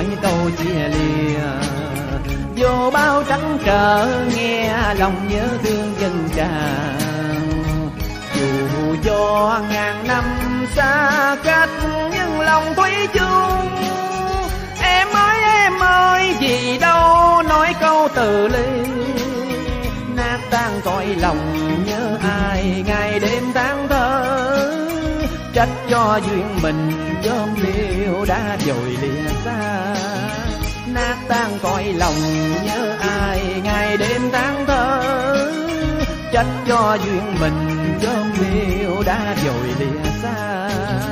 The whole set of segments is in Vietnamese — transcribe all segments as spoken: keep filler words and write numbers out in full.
nói câu chia lìa. Vô bao trắng trở nghe lòng nhớ thương dân tràn. Dù cho ngàn năm xa cách nhưng lòng thủy chung. Em ơi em ơi gì đâu nói câu từ ly. Nát tan cõi lòng nhớ ai ngày đêm tháng thơ. Trách cho duyên mình gom liêu đã dội lìa xa. Nát tan cõi lòng nhớ ai ngày đêm tháng thơ. Trách cho duyên mình gom liêu đã dội lìa xa.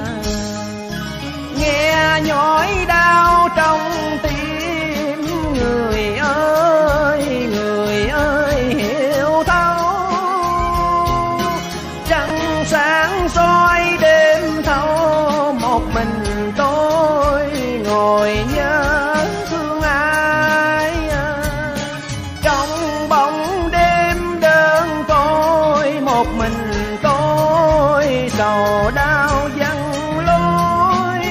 Nghe nhói đau trong tim người ơi, người ơi hiểu thấu. Trăng sáng soi đêm thâu, một mình tôi ngồi nhớ thương ai. Trong bóng đêm đơn côi, một mình tôi sầu đau vắng lối.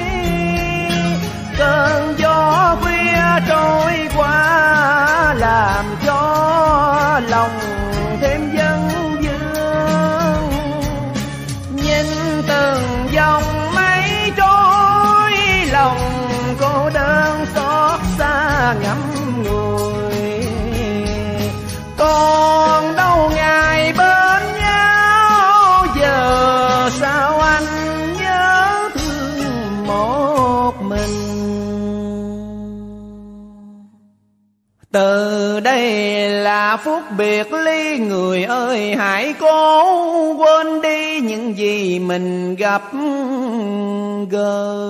Cơn gió khuya trôi qua làm cho lòng thêm vấn vương. Nhìn từng dòng mây trôi, lòng cô đơn xót xa ngắm ngùi. Còn đâu ngày bên nhau, giờ sao anh nhớ thương một mình. Từ đây là phút biệt ly, người ơi hãy cố quên đi những gì mình gặp gỡ.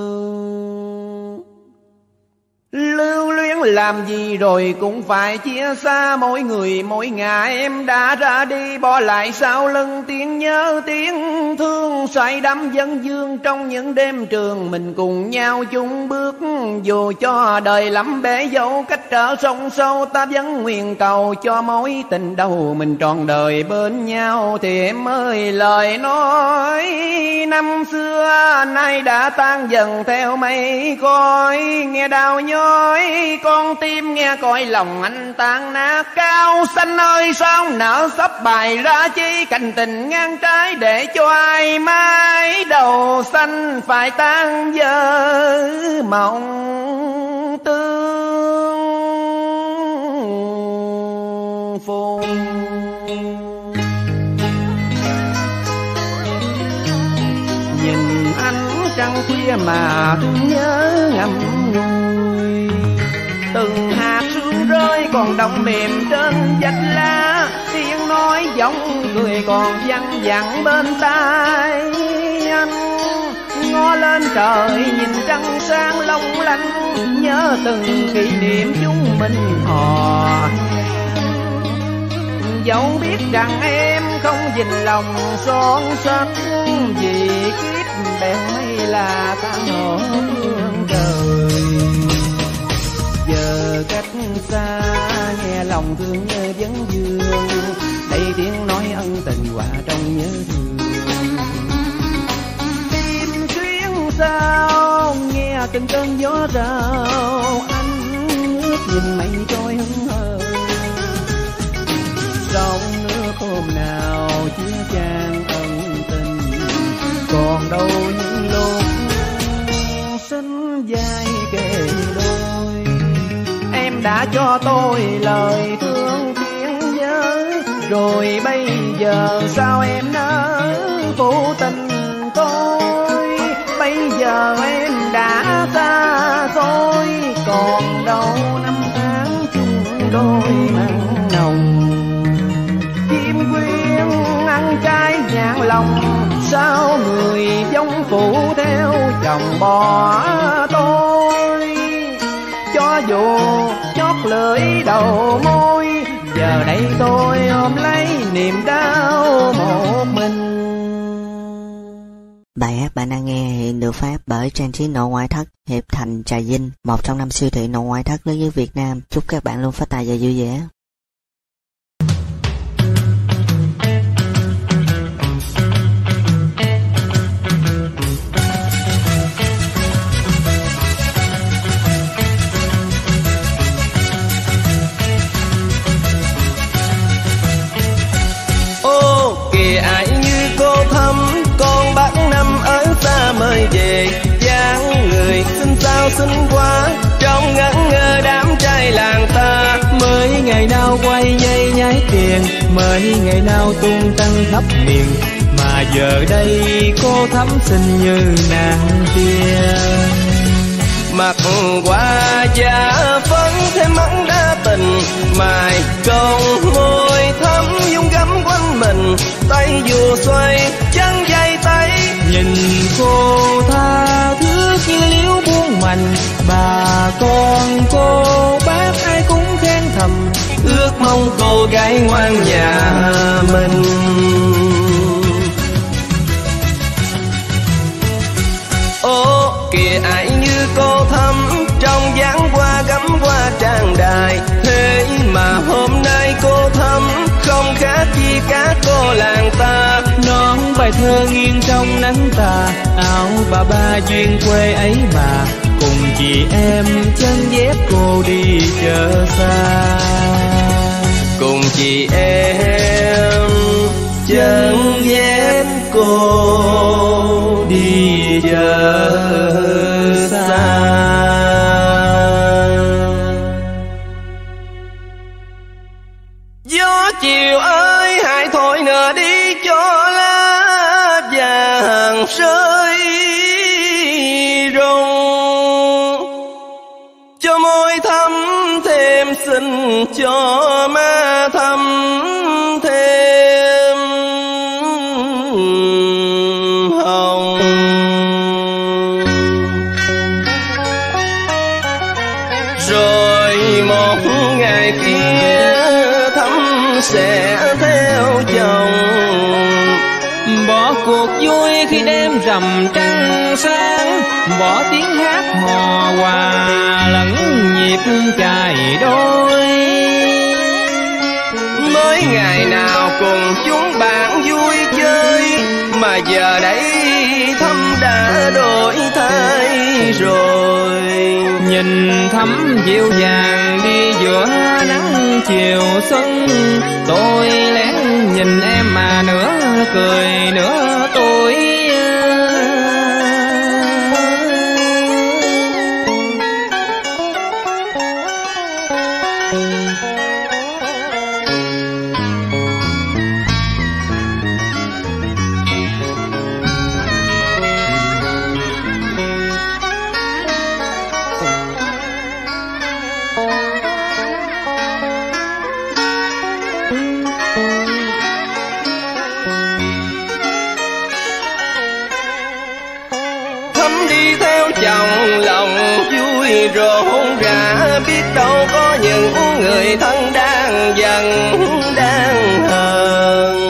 Lưu luyến làm gì rồi cũng phải chia xa, mỗi người mỗi ngả em đã ra đi, bỏ lại sau lưng tiếng nhớ tiếng thương. Say đắm vấn vương trong những đêm trường, mình cùng nhau chung bước. Dù cho đời lắm bể dâu cách trở sông sâu, ta vẫn nguyện cầu cho mối tình đầu mình trọn đời bên nhau. Thì em ơi lời nói năm xưa nay đã tan dần theo mây khói. Nghe đau nhói con tim, nghe cõi lòng anh tan nát. Cao xanh ơi sao nở sắp bài ra chi, cảnh tình ngang trái để cho ai mãi. Đầu xanh phải tan vỡ mộng tương phùng. Nhìn ánh trăng khuya mà thương nhớ ngậm ngùi. Từng hạt sương rơi còn đọng mềm trên vách lá. Tiếng nói giọng người còn văng vẳng bên tai anh. Ngó lên trời nhìn trăng sáng long lanh, nhớ từng kỷ niệm chúng mình hò. Dẫu biết rằng em không dình lòng son sắt, vì kiếp bèn mây là ta ngộ thương đời. Giờ cách xa nghe lòng thương nhớ vấn vương, đây tiếng nói ân tình hòa trong nhớ thương. Tim xuyến sao nghe từng cơn gió rào, anh ngước nhìn mây trôi hững hờ. Sông nước hôm nào chia chan ân tình, còn đâu những lúc sinh vai kề đôi. Em đã cho tôi lời thương tiếng nhớ, rồi bây giờ sao em nỡ phụ tình tôi. Bây giờ em đã xa xôi, còn đâu năm tháng chung đôi mặn nồng. Kim quyến ăn trái nhạn lòng, sao người giống phụ theo chồng bỏ tôi. Cho dù chót lưỡi đầu môi, giờ đây tôi ôm lấy niềm đau một mình. Bài hát bạn đang nghe hiện được phát bởi trang trí nội ngoại thất Hiệp Thành Trà Vinh, một trong năm siêu thị nội ngoại thất lớn nhất Việt Nam. Chúc các bạn luôn phát tài và vui vẻ. sao xinh quá, trong ngẩn ngơ đám trai làng ta. Mới ngày nào quay dây nhái tiền, mới ngày nào tung tăng khắp miền, mà giờ đây cô thắm xinh như nàng kia. Mặt qua da phấn thêm mắng đa tình, mài cong môi thắm dung gấm quanh mình, tay dù xoay chân dây tay. Nhìn cô tha thước như liễu buông mành, bà con cô bác ai cũng khen thầm, ước mong cô gái ngoan nhà mình. Ô kìa ai như cô thắm, trong dáng hoa gấm hoa tràn đài, thế mà hôm nay cô thắm không khác chi cả cô làng ta. Nón bài thơ nghiêng trong nắng tà, áo bà ba duyên quê ấy mà, cùng chị em chân dép cô đi chợ xa. Cùng chị em chân dép cô đi chợ xa. Gió chiều ơi hãy thôi nửa đi cho lá vàng rơi rụng, cho môi thắm thêm xinh, cho má thắm thêm hồng. Rồi một ngày kia thắm sẽ theo chồng, bỏ cuộc vui khi đêm rằm trăng sáng, bỏ tiếng hát hò hòa lẫn nhịp chài đôi. mới ngày nào cùng chúng bạn vui chơi, mà giờ đây Thắm đã đổi thay rồi. Nhìn Thắm dịu dàng đi giữa nắng chiều xuân, tôi lén nhìn em mà nửa cười nửa tôi. Chồng lòng vui rộn rã, biết đâu có những người thân đang giận đang hờn.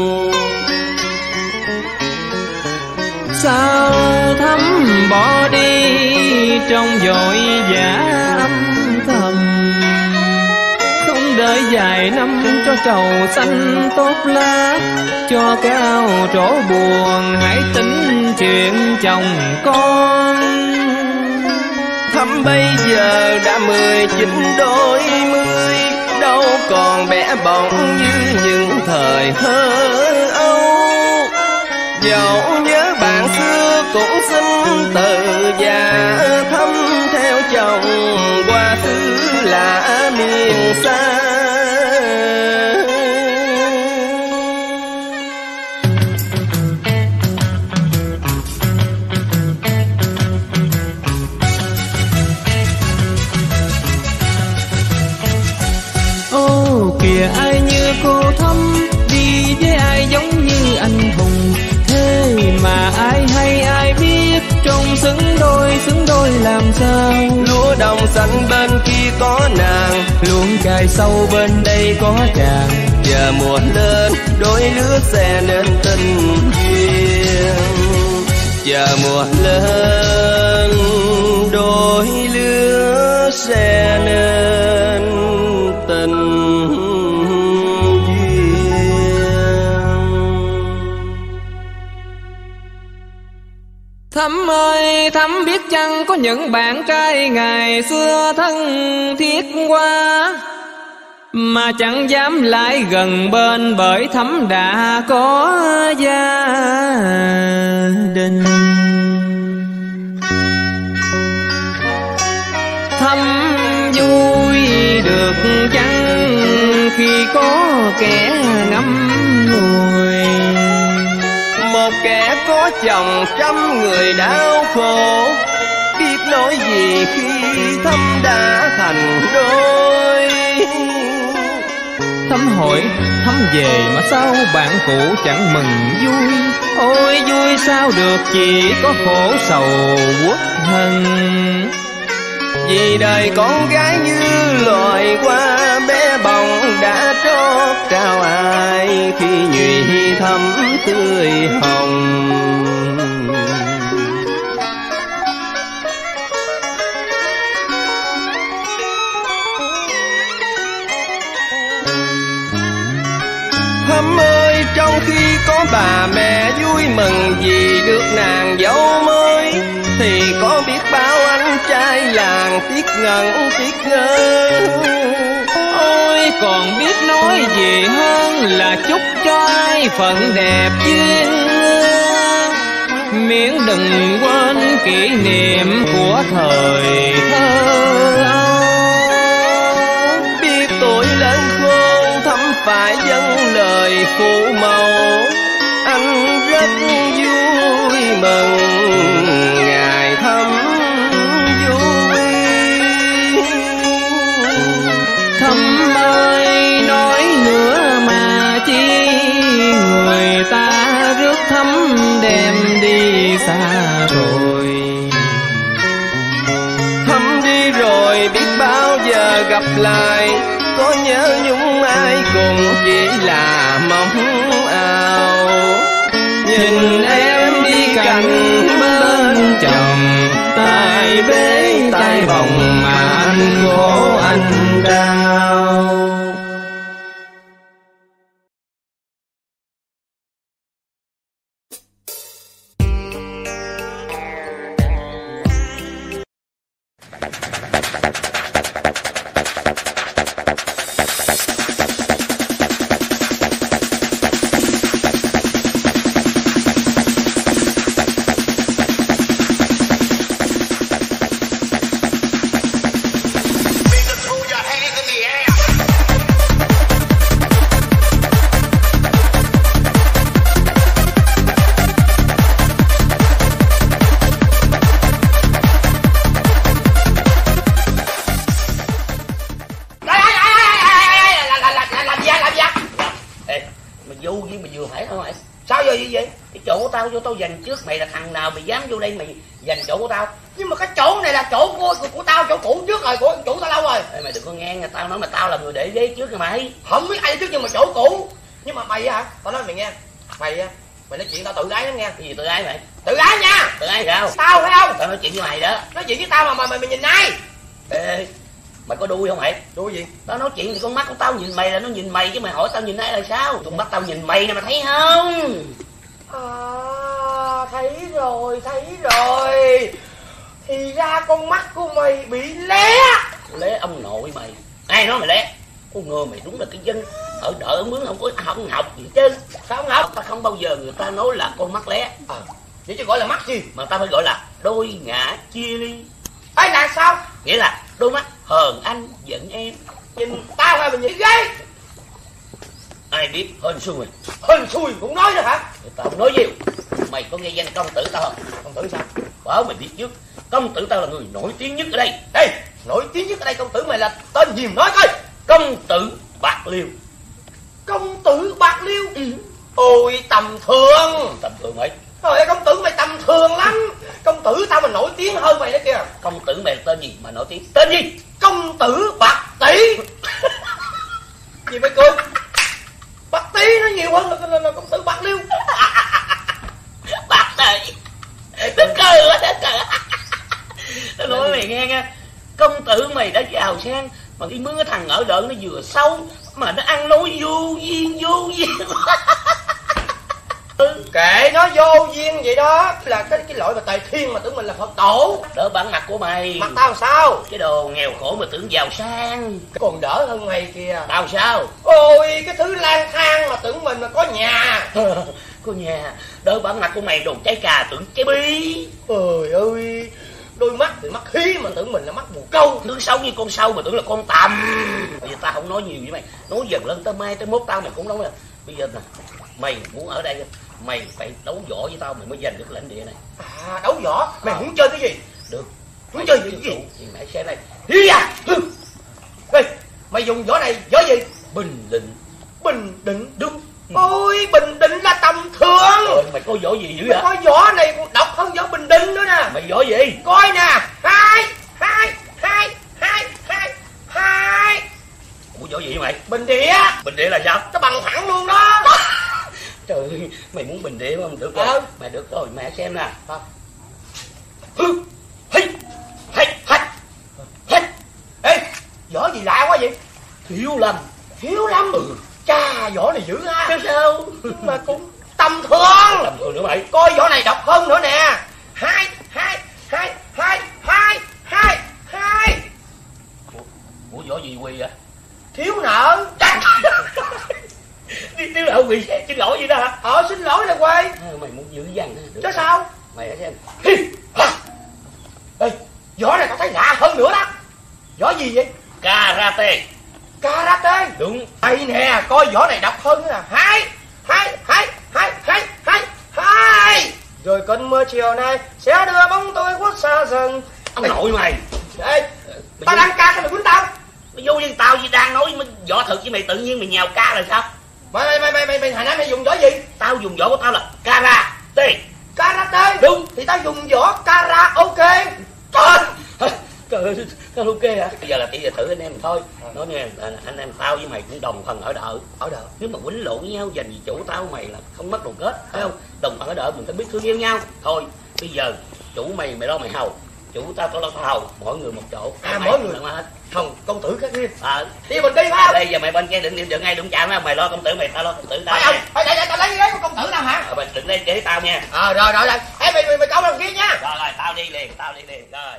Sao Thắm bỏ đi trong vội vã âm thầm, không đợi vài năm cho trầu xanh tốt lá, cho cao trổ buồn hãy tính chuyện chồng con. Thắm bây giờ đã mười chín đôi mươi, đâu còn bé bỏng như những thời thơ ấu. Dẫu nhớ bạn xưa cũng xin từ già, Thắm theo chồng qua xứ lạ miền xa. Kìa ai như cô Thắm, đi với ai giống như anh hùng, thế mà ai hay ai biết trong xứng đôi xứng đôi làm sao. Lúa đồng xanh bên kia có nàng, luống cài sâu bên đây có chàng, giờ mùa lên đôi lứa sẽ nên tình duyên. Giờ mùa lên đôi lứa sẽ nên tình. Thắm ơi, Thắm biết chăng có những bạn trai ngày xưa thân thiết quá, mà chẳng dám lại gần bên bởi Thắm đã có gia đình. vui được chăng khi có kẻ ngắm ngùi. Một kẻ có chồng trăm người đau khổ, biết nói gì khi thâm đã thành đôi. Thắm hỏi thắm về mà sao bạn cũ chẳng mừng vui. Ôi vui sao được, chỉ có khổ sầu uất hận. Vì đời con gái như loài hoa bé bỏng đã trót trao ai khi nhụy thắm tươi hồng. Thắm ơi, trong khi có bà mẹ vui mừng vì được nàng dâu mới, thì có biết bao anh trai làng tiếc ngẩn tiếc ngơ. Ôi còn biết nói gì hơn là chúc cho ai phận đẹp duyên, miễn đừng quên kỷ niệm của thời thơ ấu. Biết tuổi lớn khôn thắm phải dâng lời phụ mẫu, anh rất vui mừng ngày thắm vui. Thắm ơi nói nữa mà chi, người ta rước thắm đem đi xa rồi. Thắm đi rồi biết bao giờ gặp lại, có nhớ nhung ai cùng chỉ là mong ao. Nhìn em đi cạnh bên chồng, tay bế tay vòng mà anh khổ anh đau. Vô tao dành trước mày, là thằng nào mày dám vô đây mày dành chỗ của tao? Nhưng mà cái chỗ này là chỗ của của, của tao, chỗ cũ trước rồi, của chủ tao lâu rồi. Ê, mày đừng có nghe người tao nói mà tao là người để ghế trước rồi mày. Không biết ai trước nhưng mà chỗ cũ. Nhưng mà mày hả? Tao nói mày nghe, mày mày nói chuyện tao tự ái lắm nghe. Cái gì tự ái mày? Tự ái nha. Tự ái sao? Tao phải không? Tao nói chuyện với mày đó. Nói chuyện với tao mà mày mày, mày nhìn ai? Ê, mày có đuôi không mày? Đuôi gì? Tao nói chuyện thì con mắt của tao nhìn mày là nó nhìn mày, chứ mày hỏi tao nhìn ai là sao? Con mắt tao nhìn mày nè, mày thấy không? À, thấy rồi, thấy rồi. Thì ra con mắt của mày bị lé. Lé ông nội mày. Ai nói mày lé? Con ngờ mày đúng là cái dân ở đợi ở mướn không có không học gì chứ. Sao không học? Ta không bao giờ người ta nói là con mắt lé. À, vậy chứ gọi là mắt gì? Mà ta phải gọi là đôi ngã chia ly. Ấy là sao? Nghĩa là đôi mắt hờn anh giận em. Nhìn tao hay mình nhìn ghê. Ai biết hên xui. Hên xui cũng nói nữa hả? Tao nói gì? Mày có nghe danh công tử tao không? Công tử sao? Bảo mày biết trước, công tử tao là người nổi tiếng nhất ở đây. Đây, nổi tiếng nhất ở đây, công tử mày là tên gì nói coi. Công tử Bạc Liêu. Công tử Bạc Liêu? Ừ. Ôi tầm thường. Tầm thường mày? Trời ơi, công tử mày tầm thường lắm. Công tử tao mà nổi tiếng hơn mày đó kìa. Công tử mày là tên gì mà nổi tiếng? Tên gì? Công tử Bạc Tỷ. Gì mày cười? Bạc Tí nó nhiều hơn là, là, là công tử Bạc Liêu. Bạc Tỷ. Nó cười quá, nó cười. Tao nói mày nghe nha, công tử mày đã giàu sang mà cái mướn cái thằng ở đợn nó vừa xấu mà nó ăn nói vô duyên vô duyên. Kệ nó vô duyên vậy đó, là cái cái loại mà tài thiên mà tưởng mình là Phật tổ. Đỡ bản mặt của mày. Mặt tao sao? Cái đồ nghèo khổ mà tưởng giàu sang. Còn đỡ hơn mày kìa. Tao sao? Ôi cái thứ lang thang mà tưởng mình mà có nhà. Có nhà. Đỡ bản mặt của mày đồ trái cà tưởng trái bí. Trời ơi, Đôi mắt thì mắt khí mà tưởng mình là mắt bồ câu, tướng xấu như con sâu mà tưởng là con tằm. Bây giờ ta không nói nhiều với mày, nói dần lên tới mai tới mốt tao mày cũng nói là bây giờ nè, mày muốn ở đây mày phải đấu võ với tao mày mới giành được lãnh địa này. À đấu võ, mày à. Muốn chơi cái gì? Được. Muốn chơi cái gì? Thì mày xem đây. Hi à. Ê, mày dùng võ này võ gì? Bình định. Bình định đúng. Ừ. Ôi Bình Định là tầm thường. Rồi, mày có võ gì dữ vậy? Có võ này còn độc hơn võ Bình Định nữa nè. Mày võ gì? Coi nè. Hai hai hai hai hai hai. Ủa võ gì vậy mày? Bình địa. Bình địa là sao? Nó bằng thẳng luôn đó. Trời ơi, mày muốn bình địa không? Được rồi. Ờ. Mày được rồi, mẹ xem nè. Hứ. Hi. Hi. Hi. Hi. Ê, võ gì lạ quá vậy? Thiếu lâm. Thiếu lâm. Ừ. Chà, võ này dữ ha. Sao sao? Mà cũng tầm thường. Tầm thường nữa mày. Coi võ này độc hơn nữa nè. Hai, hai, hai, hai, hai, hai, hai. Ủa, ủa võ gì quỳ vậy? Thiếu nợ. Đi thiếu nợ quỳ xin lỗi vậy đó hả? Ờ xin lỗi là quê. À, mày muốn dữ dằn hả? Chứ sao? Mày hãy xem. Ê, võ này tao thấy lạ hơn nữa đó. Võ gì vậy? Karate. Karate. Đúng. Đây nè, coi võ này độc hơn nữa nè. Hai, hai, hai, hai, hai, hai, hai. Rồi cơn mưa chiều nay sẽ đưa bóng tôi khuất xa dần. Ông Ê. Nội mày. Ê, tao đang ca sao mày quýnh tao? Mày vô với tao gì đang nói võ thực với mày tự nhiên mày nhào ca là sao? Mày mày mày mày mày hồi nãy mày dùng võ gì? Tao dùng võ của tao là karate. Karate. Đúng. Thì tao dùng võ karaoke. Trời. Trời ơi, karaoke hả? Bây giờ là chỉ giờ thử anh em mình thôi. Nói nghe, anh em tao với mày cũng đồng phần ở đợ. Ở đợ. Nếu mà quýnh lộn với nhau giành vì chủ tao mày là không mất đoàn kết, phải không? Đồng phần ở đợ mình phải biết thương yêu nhau. Thôi, bây giờ chủ mày mày lo mày hầu, chủ tao tao lo tao hầu, mỗi người một chỗ. À mỗi người mà hết. Không, công tử khác riêng. Ờ. Đi mình đi ha. Đây giờ mày bên kia đừng đừng đừng ngay đụng chạm á, mày lo công tử mày tao lo công tử tao. Phải không? Phải vậy tao lấy ghế của công tử nào hả? Ờ mày đừng lấy ghế tao nha. Ờ rồi rồi rồi. Ê mày mày mày câu đằng kia nha. Rồi rồi, tao đi liền, tao đi liền. Rồi.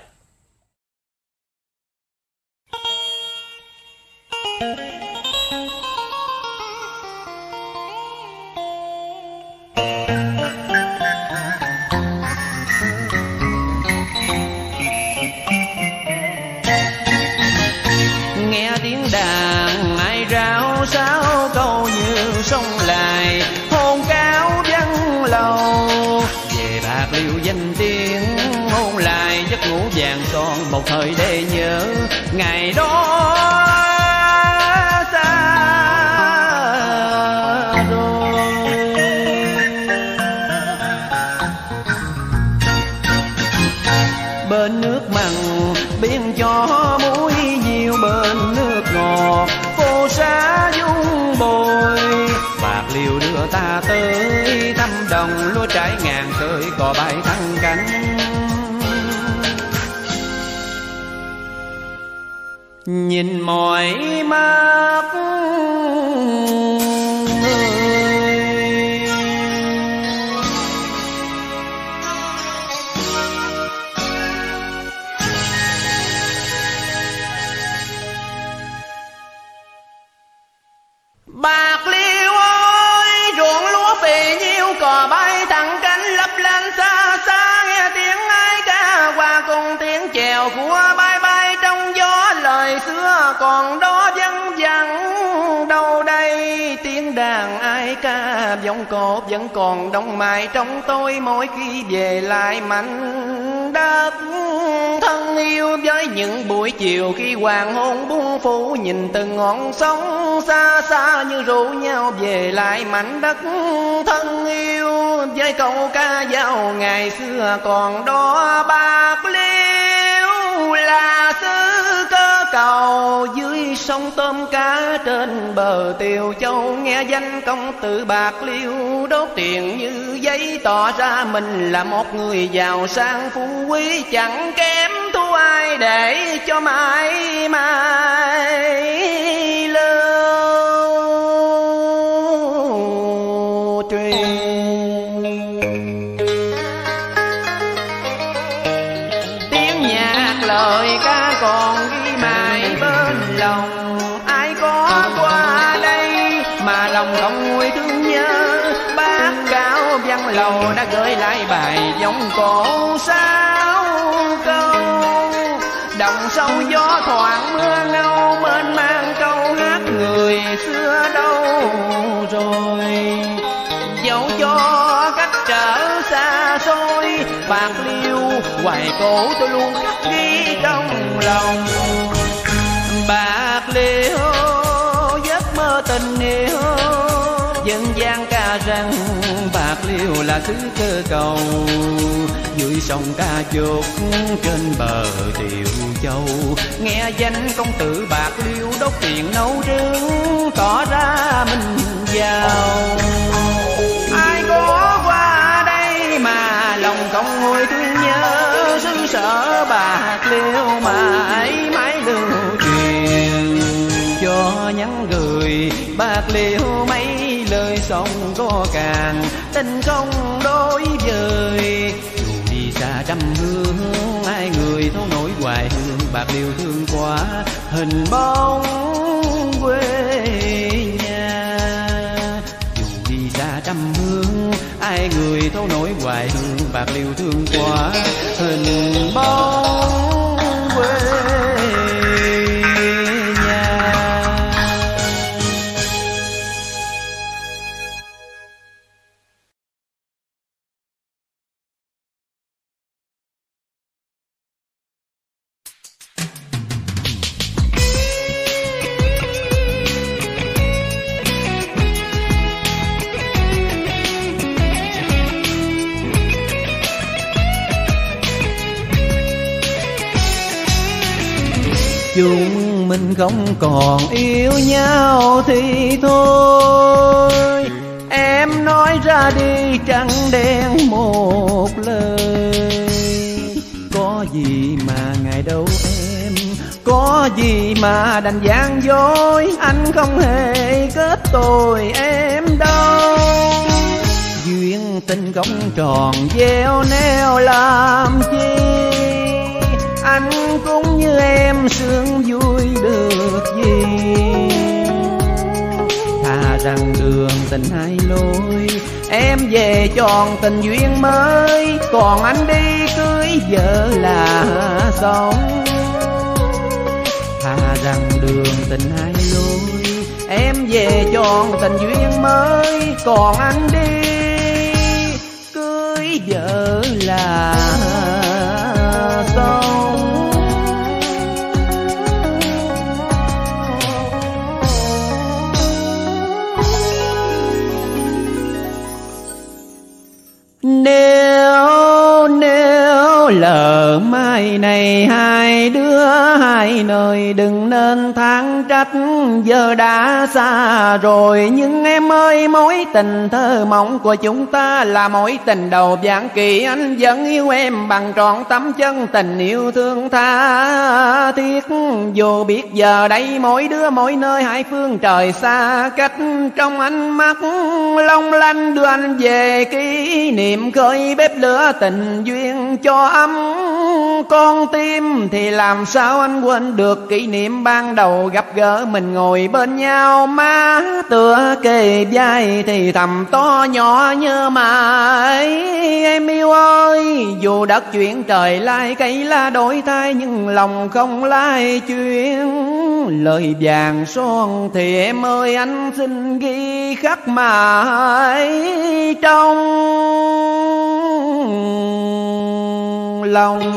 Nghe tiếng đàn ai rao sao câu như sông lại hôn cao văng lầu về Bạc Liêu danh tiếng hôn lại giấc ngủ vàng son một thời để nhớ ngày đó xa rồi. Bên nước mặn biên cho muối nhiều bên nước ngọt phố xá dung bồi Bạc Liêu đưa ta tới thăm đồng lúa trái ngàn khơi cò bay thăng cánh nhìn mỏi mắt Bạc Liêu ơi, ruộng lúa phì nhiêu cò bay thẳng cánh lấp lên xa xa nghe tiếng ai ca qua cùng tiếng chèo của bay bay trong gió lời xưa còn đó văng vẳng đâu đây tiếng đàn ai ca giọng cột vẫn còn đông mai trong tôi mỗi khi về lại mảnh đất thân yêu với những buổi chiều khi hoàng hôn buông phủ nhìn từng ngọn sóng xa xa như rủ nhau về lại mảnh đất thân yêu với câu ca dao ngày xưa còn đó Bạc Liêu là xứ cơ cầu dưới sông tôm cá trên bờ Tiều Châu nghe danh công tử Bạc Liêu đốt tiền như giấy tỏ ra mình là một người giàu sang phú quý chẳng kém thua ai để cho mãi mãi lưu truyền. Tiếng nhạc lời ca còn ghi mãi bên lòng ai có qua đây mà lòng không nguôi thương nhớ bác cao văn lầu đã gửi lại bài giọng cổ sao câu sâu gió thoảng mưa ngâu, mênh mang câu hát người xưa đâu rồi. Dẫu cho cách trở xa xôi, Bạc Liêu hoài cổ tôi luôn khắc ghi trong lòng. Bạc Liêu giấc mơ tình yêu, dân gian ca rằng Bạc Liêu là xứ cơ cầu. Dưới sông Ca Chốt trên bờ Tiệu Châu, nghe danh công tử Bạc Liêu đốt tiền nấu trứng, tỏ ra mình giàu. Ai có qua đây mà lòng không nguôi thương nhớ, xứ sở Bạc Liêu mãi mãi lưu truyền. Cho nhắn gửi Bạc Liêu mấy lời sông có càng, tình không đối vời. Dù đi xa trăm hương, ai người thấu nổi hoài hương. Bạc Liêu thương quá hình bóng quê nhà. Dù đi xa trăm hương, ai người thấu nổi hoài hương. Bạc Liêu thương quá hình bóng quê nhà. Chúng mình không còn yêu nhau thì thôi, em nói ra đi trắng đen một lời. Có gì mà ngày đâu em, có gì mà đành gian dối. Anh không hề kết tội em đâu. Duyên tình không tròn gieo neo làm chi, anh cũng như em sướng vui được gì. Thà rằng đường tình hai lối, em về chọn tình duyên mới. Còn anh đi cưới vợ là xong. Thà rằng đường tình hai lối, em về chọn tình duyên mới. Còn anh đi cưới vợ là xong. Nếu nếu lỡ mai này hai đứa hai nơi, đừng nên than trách giờ đã xa rồi. Nhưng em ơi, mối tình thơ mộng của chúng ta là mối tình đầu vạn kỳ. Anh vẫn yêu em bằng trọn tấm chân tình yêu thương tha thiết. Dù biết giờ đây mỗi đứa mỗi nơi hai phương trời xa cách, trong ánh mắt long lanh đưa anh về kỷ niệm khơi bếp lửa tình duyên cho ấm con tim. Thì làm sao anh quên được kỷ niệm ban đầu gặp gỡ mình ngồi bên nhau, má tựa kề vai thì thầm to nhỏ nhớ mãi. Em yêu ơi, dù đất chuyển trời lai cây lá đổi thay, nhưng lòng không lai chuyển lời vàng son. Thì em ơi, anh xin ghi khắc mãi trong lòng.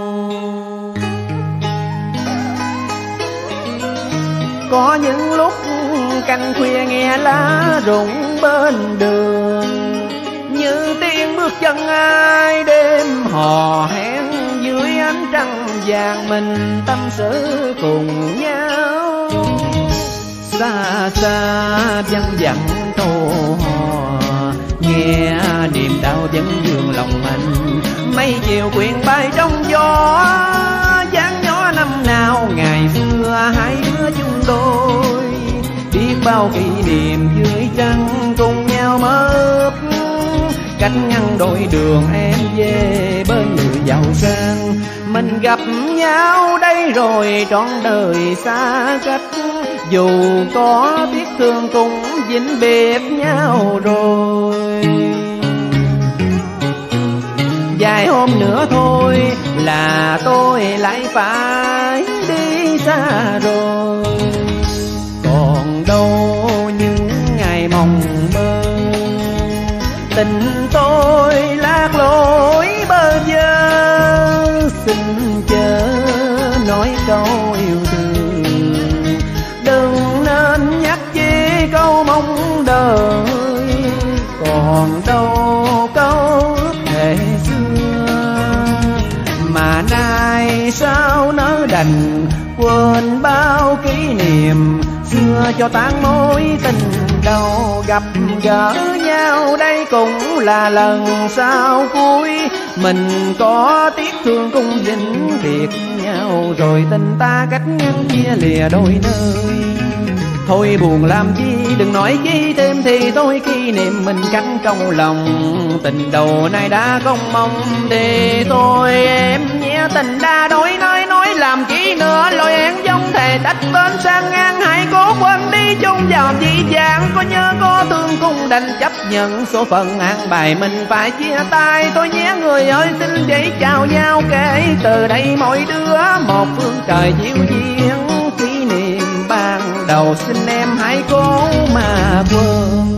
Có những lúc canh khuya nghe lá rụng bên đường, như tiếng bước chân ai đêm hò hẹn dưới ánh trăng vàng, mình tâm sự cùng nhau. Xa xa văng vẳng tô hò, nghe niềm đau vẫn vương lòng anh. Mây chiều quyện bay trong gió, dáng nhỏ năm nào ngày xưa hai đứa chung đôi. Biết bao kỷ niệm dưới trăng cùng nhau mơ ước, cách ngăn đôi đường em về bên người giàu sang. Mình gặp nhau đây rồi trọn đời xa cách, dù có biết thương cũng vĩnh biệt nhau rồi. Vài hôm nữa thôi là tôi lại phải xa rồi. Còn đâu những ngày mong mơ, tình tôi lạc lối bơ vơ. Xin chớ nói câu yêu thương, đừng nên nhắc chi câu mong đời. Còn đâu câu ước thề xưa, mà nay sao nỡ đành quên bao kỷ niệm xưa cho tan mối tình đầu. Gặp gỡ nhau đây cũng là lần sau cuối, mình có tiếc thương cũng vĩnh biệt nhau, rồi tình ta cách ngăn chia lìa đôi nơi. Thôi buồn làm chi, đừng nói chi thêm thì thôi, kỷ niệm mình cách trong lòng. Tình đầu này đã không mong thì thôi em nhé, tình đã đổi nói nói làm chi nữa. Lời hẹn giống thề tách bên sang ngang, hãy cố quên đi chung vào dị dạng. Có nhớ có thương cũng đành chấp nhận số phận an bài mình phải chia tay. Thôi nhé người ơi xin giấy chào nhau, kể từ đây mỗi đứa một phương trời dịu dàng. Kỷ niệm ban đầu xin em hãy cố mà quên.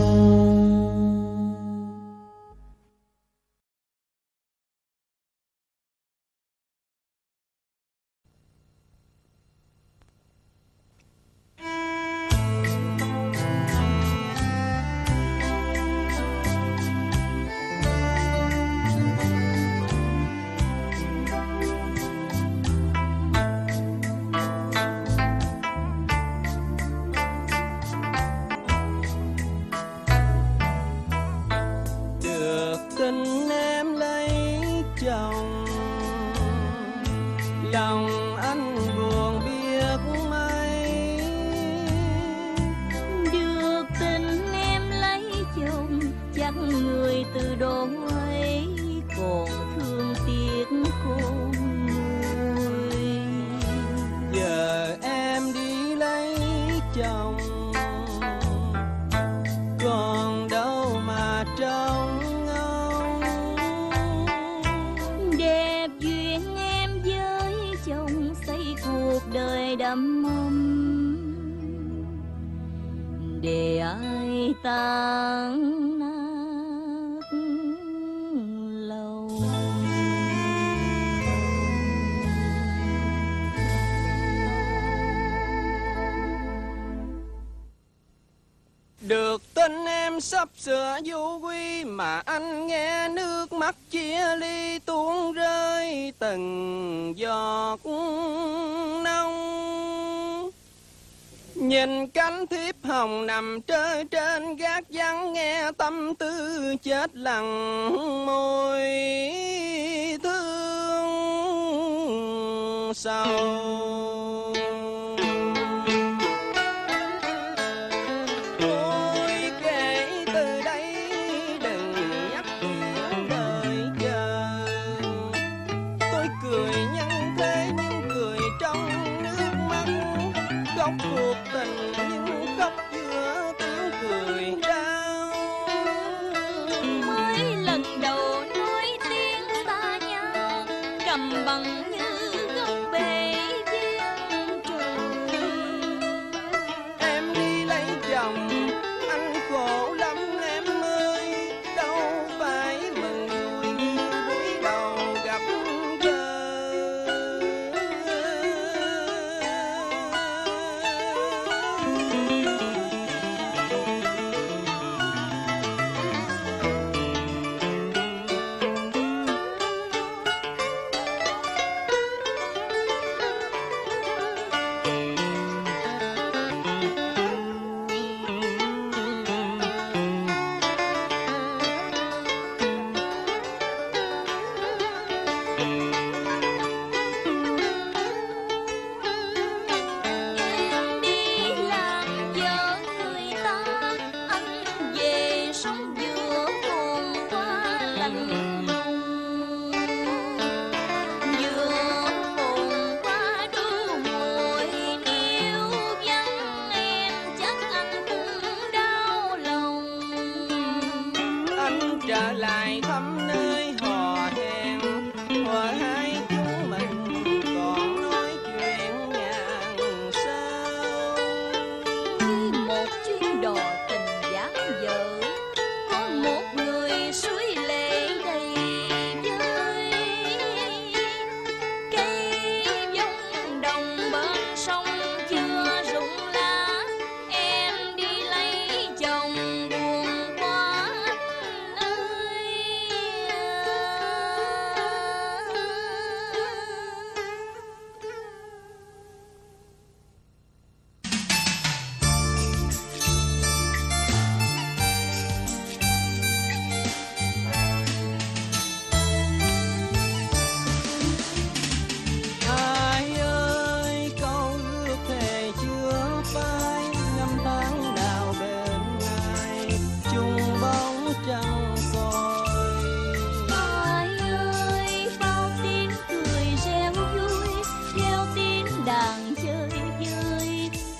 Để ai tan nát lòng. Được tin em sắp sửa du quy, mà anh nghe nước mắt chia ly tuôn rơi từng giọt nông. Nhìn cánh thiếp hồng nằm trơ trên gác vắng, nghe tâm tư chết lặng môi thương sầu. Cuộc tình nhưng khóc giữa tiếng cười đau. Mới lần đầu nói tiếng xa nhau, cầm bằng như gốc bể duyên trời. Em đi lấy chồng anh khổ lắm em ơi, đâu phải mừng vui như buổi đầu gặp gỡ. Trở lại thăm nơi hò hẹn, thuở hai chúng mình còn nói chuyện ngàn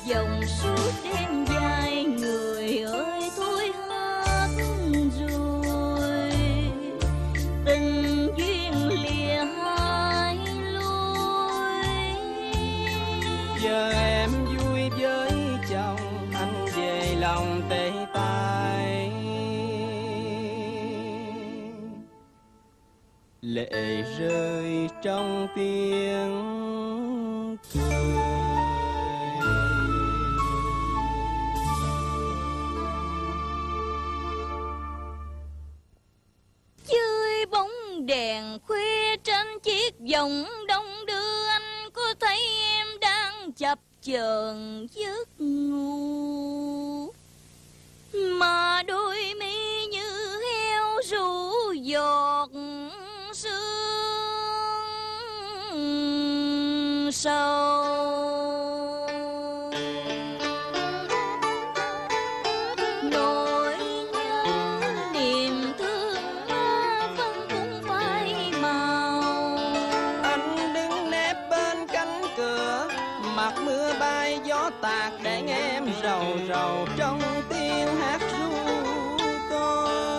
vòng suốt đêm dài, người ơi thôi hết rồi, tình duyên lìa hai lối. Giờ em vui với chồng, anh về lòng tê tái, lệ rơi trong tiếng cười. Dưới bóng đèn khuya trên chiếc vòng đông đưa, anh có thấy em đang chập chờn giấc ngủ, mà đôi mi như heo rủ giọt sương sâu. Nỗi nhớ niềm thương vẫn cũng phai màu. Anh đứng nép bên cánh cửa, mặt mưa bay gió tạt để nghe em rầu rầu trong tiếng hát ru con.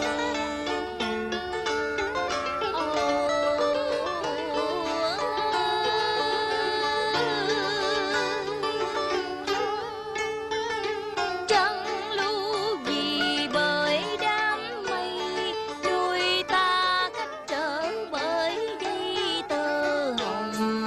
Trăng lưu vì bởi đám mây, đôi ta cách trở bởi dây tơ hồng.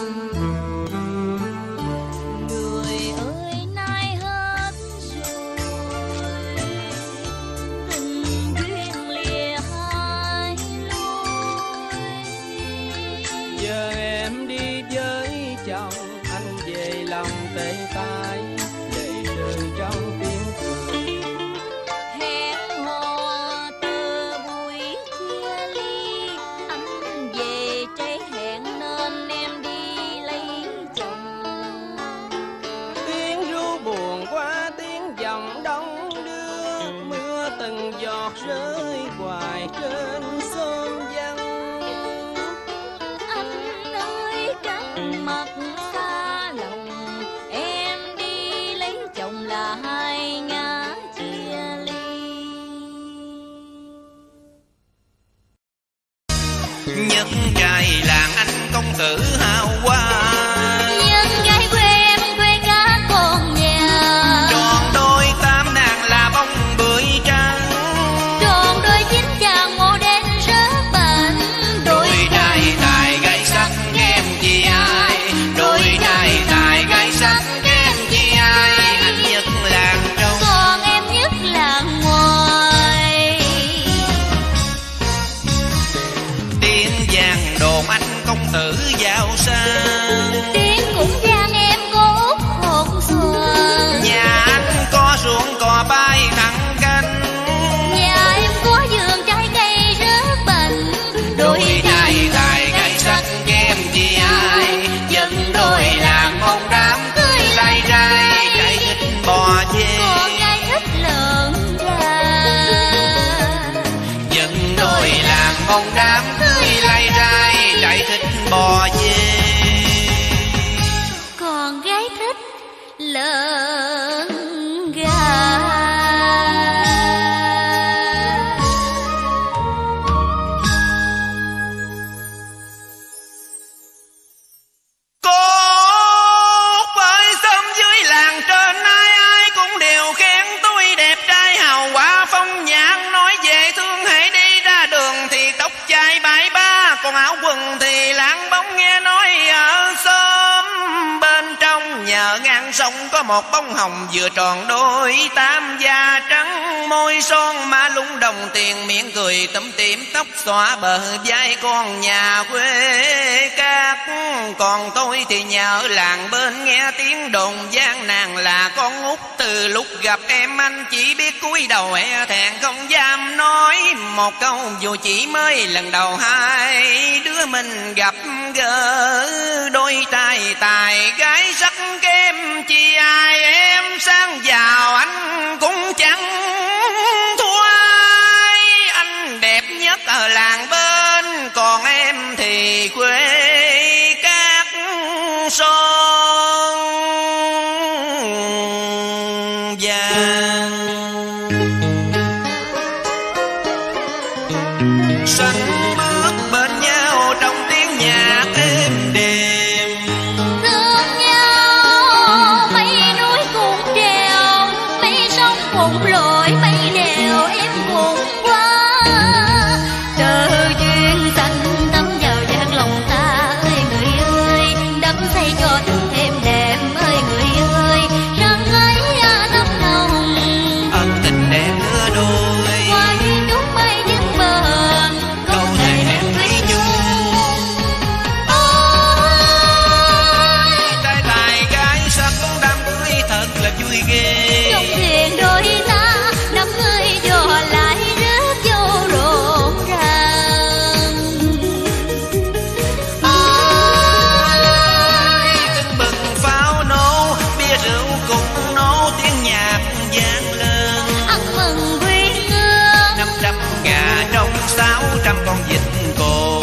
Người ơi nay hết rồi, tình duyên lìa hai lối. Giờ em đi với chồng, anh về lòng tê tái, lệ rơi trong tiếng cười. Hẹn hò từ buổi chia ly, anh về trái hẹn nên em đi lấy chồng. Tiếng ru buồn qua tiếng dòng đông đưa, mưa từng giọt rơi hoài trên xóm văn. Anh ơi trắng mặt xa lòng, em đi lấy chồng là hai ngã chia ly. Nhất trai làng anh công tử hào hoa, Nhân gái quê em quê cá con nhà, tròn đôi tám nàng là bông bưởi trắng. tròn đôi chín chàng ngô đen rớt bệnh, Đôi trai tài gái sắc em chi ai, đôi trai tài gái sắc em chi ai. Anh nhất làng trong, còn em nhất là ngoài. tiếng vàng đồn anh công tử giàu sang. Tiếng cũng vang em có út hồn xuân, Nhà anh có ruộng cò bay thẳng canh, nhà em có vườn trái cây rớt bệnh. đôi trai tài gái sắc em chi ai. Dân đôi làng mong đám cưới lai trai, trai thích bò dê. Con gái thích lợn gà, Dân đôi làng mong đám cưới lai trai, trai thích bò dê. con gái thích lợn gà. Cô với sớm dưới làng trên, ai ai cũng đều khen tôi đẹp trai hào hoa phong nhãn. Nói về thương hãy đi ra đường thì tóc chai bãi ba, còn áo quần thì lãng bóng. Nghe nói ở xóm bên trong nhờ ngang sông có một bông hồng vừa tròn đôi tam da trắng, môi son má lung đồng tiền, miệng cười tủm tỉm, tóc xõa bờ vai con nhà quê cát. Còn tôi thì nhờ làng bên nghe tiếng đồn gian nàng là con út. Từ lúc gặp em anh chỉ biết cúi đầu e thẹn không dám nói một câu, dù chỉ mới lần đầu hai đứa mình gặp gỡ. Đôi trai tài gái sắc kem chi ai, em sang giàu anh cũng chẳng thua ai. Anh đẹp nhất ở làng bên, còn em thì quê cát son. vàng. Sánh bước bên nhau trong tiếng nhạc êm đềm. Thương nhau mấy núi cùng treo, mấy sông cùng lội, mấy đèo em cùng qua. Chờ duyên xanh tâm vào vàng lòng ta ơi người ơi, đắm say cho thương thêm đẹp ơi người ơi. Rằng ấy năm nồng Ân tình đẹp nửa đôi, qua nước mây vẫn bờn câu thề hẹn thủy chung. Trai tài gái sắc đám cưới thật là vui ghê. trong thuyền đôi ta năm mươi dò lại rước vô rộn ràng. Tưng bừng pháo nổ, bia rượu cùng nổ, tiếng nhạc vang lên. Ăn mừng quy ngương Năm trăm gà trống, sáu trăm con vịt cồ.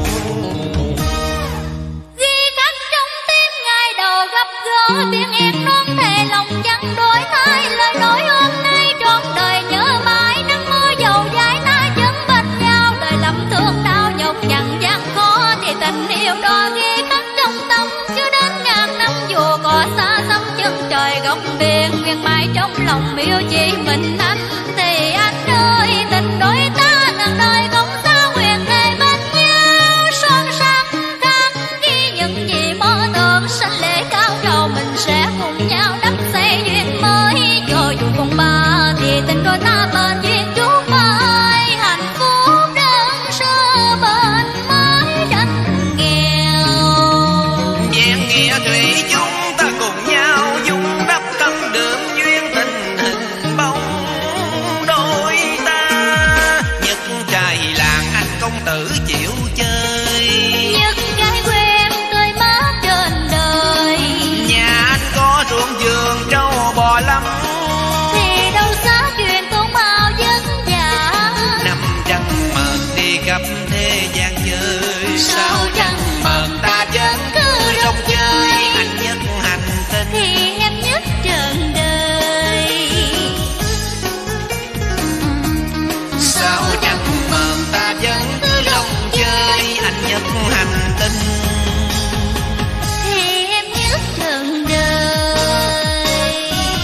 ghi khắc trong tim ngày đầu gặp gỡ, tiếng em non thề lòng chẳng đổi thay. Lời nói hôm nay trọn đời nhớ mãi, nắng mưa dầu dãi ta vẫn bên nhau. Đời lầm thương đau nhọc nhằn gian khó thì tình yêu đó ghi khắc trong tâm. Chưa đến ngàn năm dù có xa xăm chân trời góc biển, nguyện mãi trong lòng yêu chỉ mình anh. Thì anh ơi tình đôi ta ngàn đời không xa, nguyện thề bên nhau son sắc khắc ghi những gì mơ tưởng. Sanh lễ cao trầu mình sẽ cùng nhau đắp xây duyên mới. Cho dù còn ba thì tình đôi ta bên duyên chúc mãi hạnh phúc đơn sơ bên mái tranh nghèo. Vẹn nghĩa thủy chúng ta cùng nhau dung đắp tâm đường duyên tình hình bóng đôi ta. Nhất trai làng anh công tử chịu chơi, Nhất gái quen tươi mát trên đời, nhà anh có ruộng vườn trâu bò lắm. thì đâu xa chuyện tôn màu dân già. Năm trăng mật đi khắp thế gian chơi, Sao chẳng mật ta vẫn cứ rong chơi. Anh nhất hành tinh thì em nhất trần đời. sao chẳng mật ta vẫn cứ rong chơi. Anh nhất hành tinh Thì em nhất trần đời.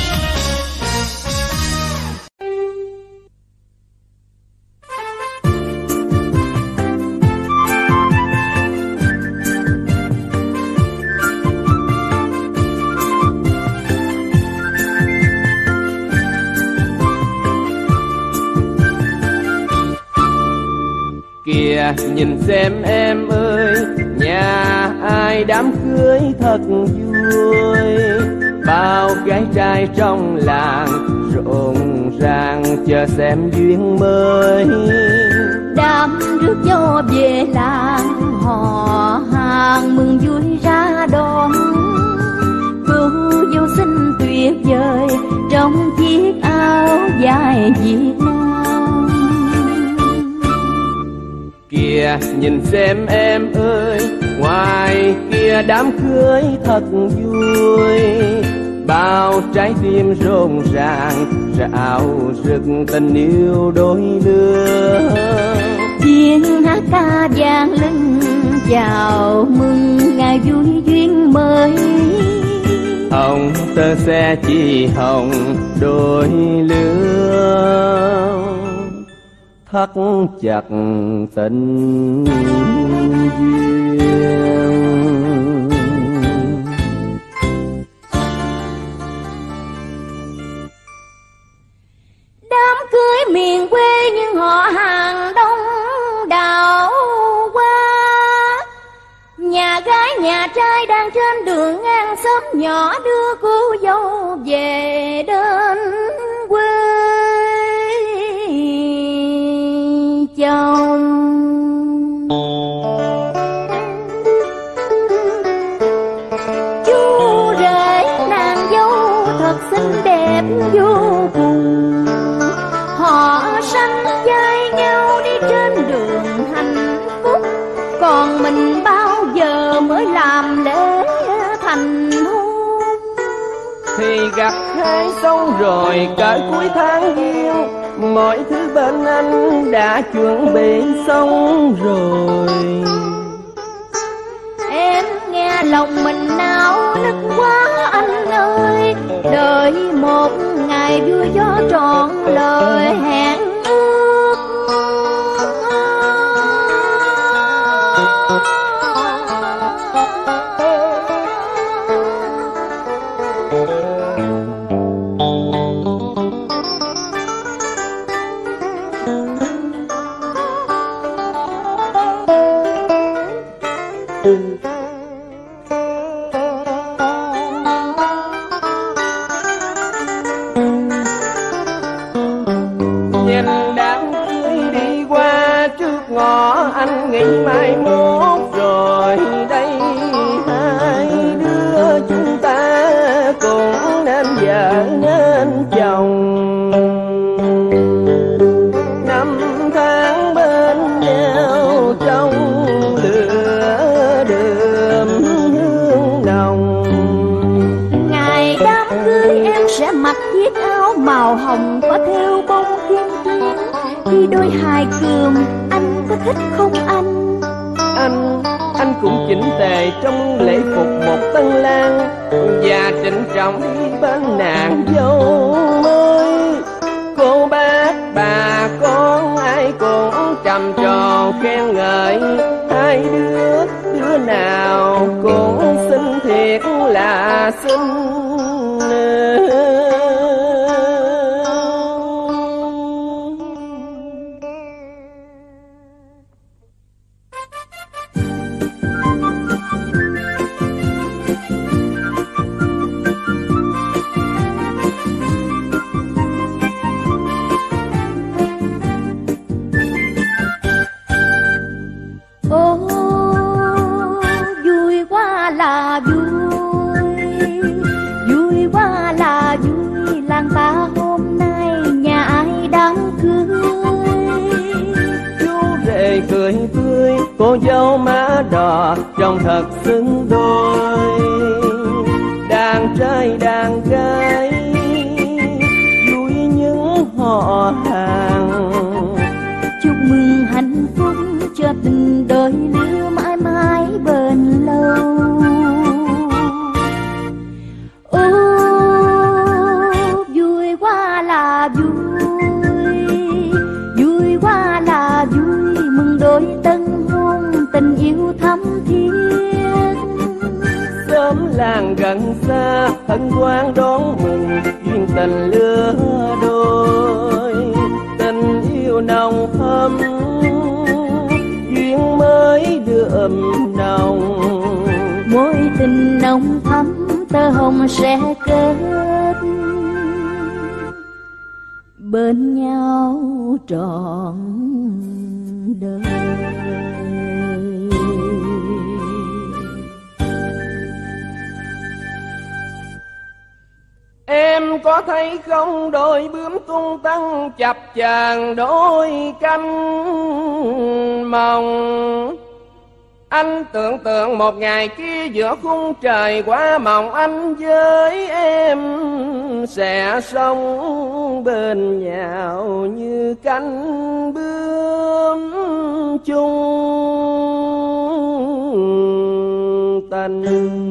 Kìa nhìn xem em ơi, nhà ai đám cưới thật vui. Bao gái trai trong làng rộn ràng chờ xem duyên mới. Đám rước dâu về làng họ hàng mừng vui ra đón. Cô dâu xinh tuyệt vời trong chiếc áo dài Việt Nam. Kìa nhìn xem em ơi, ngoài kia đám cưới thật vui. Bao trái tim rộn ràng rạo rực tình yêu đôi lứa. Tiếng hát ca vang lên chào mừng ngày vui duyên mới. Hồng tơ xe chỉ hồng đôi lứa, thắt chặt tình duyên. Đám cưới miền quê nhưng họ hàng đông đảo quá. Nhà gái nhà trai đang trên đường ngang xóm nhỏ đưa cô dâu về đến quê chồng. Chú rể nàng dâu thật xinh đẹp vô cùng. Họ sánh vai nhau đi trên đường hạnh phúc. Còn mình bao giờ mới làm lễ thành hôn. Thì gặt hái xong rồi cỡ cuối tháng giêng, mọi thứ bên anh đã chuẩn bị xong rồi. Em nghe lòng mình nao nức quá anh ơi, đợi một ngày vui gió trọn lời hẹn ước. Nhìn đám cưới đi qua trước ngõ, anh nghĩ mai mốt rồi đây hai đứa chúng ta cũng nên vợ nên chồng. Năm tháng bên nhau trong lửa đượm hương nồng. Ngày đám cưới em sẽ mặc chiếc áo màu hồng có theo bông kim tuyến, khi đôi hài cườm anh có thích không anh? Anh, anh cũng chỉnh tề trong lễ phục một tân lang, và trịnh trọng đi bên nàng dâu mới. Cô bác bà con ai cũng trầm trồ khen ngợi, hai đứa đứa nào cũng xinh thiệt là xinh. Ô vui quá là vui, vui quá là vui, làng ta hôm nay nhà ai đám cưới. Chú rể cười tươi, cô dâu má đỏ trông thật xứng đôi. Đàn trai đàn gái vui những họ hàng, Chúc mừng hạnh phúc cho tình đôi lứa mãi mãi bền lâu. Ô vui quá là vui, vui quá là vui, mừng đôi tân hôn tình yêu thắm thiết. xóm làng gần xa hân hoan đón mừng duyên tình lứa đôi. Tình yêu nồng thắm duyên mới đượm nồng, Mối tình nồng thắm tơ hồng sẽ kết bên nhau trọn đời. Em có thấy không đôi bướm tung tăng chập chờn đôi cánh mồng. Anh tưởng tượng một ngày kia giữa khung trời quá mộng, anh với em sẽ sống bên nhau như cánh bướm chung tình.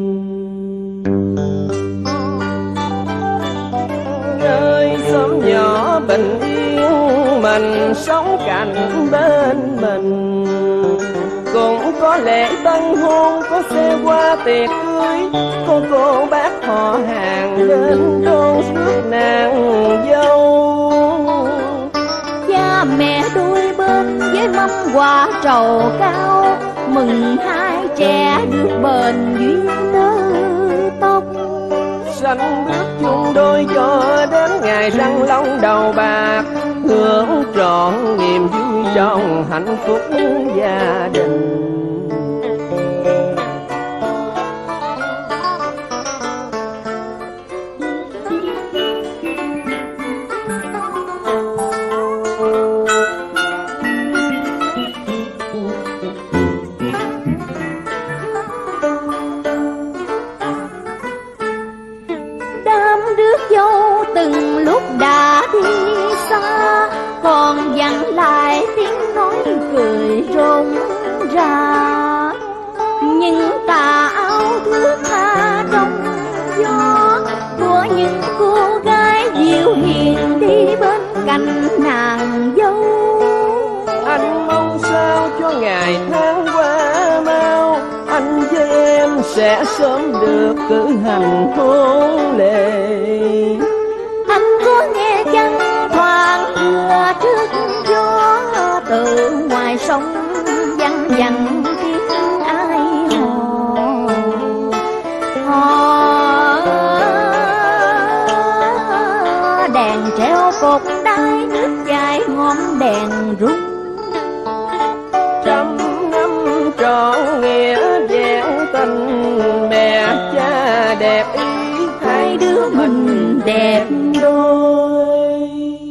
Nơi xóm nhỏ bình yên mình sống cạnh bên mình, cũng có lễ tân hôn, có xe qua tiệc cưới, có cô bác họ hàng lên đón rước nàng dâu. Cha mẹ đôi bên với mâm quả trầu cao, mừng hai trẻ được bền duyên tơ tóc. Sanh bước chung đôi cho đến ngày răng long đầu bạc, hưởng trọn niềm vui trong hạnh phúc gia đình. Đám đưa từng lúc đã đi xa, còn dặn lại tiếng nói cười rộn rã. Những tà áo thước tha trong gió của những cô gái dịu hiền đi bên cạnh nàng dâu. Anh mong sao cho ngày tháng qua mau, anh với em sẽ sớm được cử hành hôn lễ. Anh có nghe chăng thoảng mưa trước gió, từ ngoài sông văng vẳng tiếng ai hò. Hò đèn treo cột đai nước chảy ngọn đèn rung. Trăm năm trọn nghĩa vẹn tình mẹ cha đẹp ý, Hai đứa mình đẹp đôi.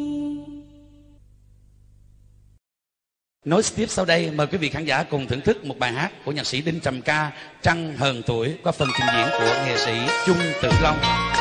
Nối tiếp sau đây mời quý vị khán giả cùng thưởng thức một bài hát của nhạc sĩ Đinh Trầm Ca, Trăng Hờn Tuổi, qua phần trình diễn của nghệ sĩ Chung Tự Long.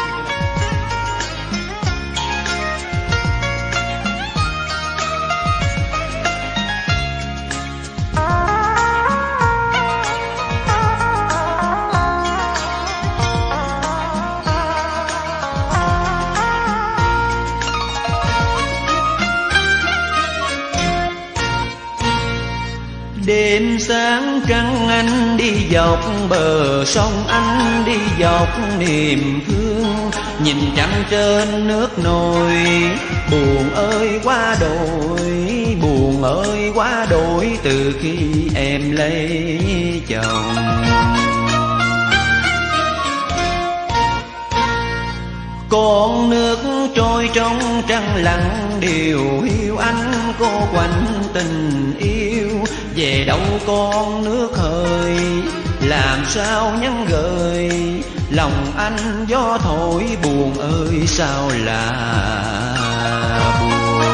Đêm sáng trăng anh đi dọc bờ sông, anh đi dọc niềm thương, nhìn trăng trên nước nổi. Buồn ơi quá đổi, buồn ơi quá đổi, từ khi em lấy chồng. Con nước trôi trong trăng lặng điều hiu, anh cô quạnh tình yêu. Về đâu con nước hơi, làm sao nhắn gửi lòng anh gió thổi. Buồn ơi sao là buồn.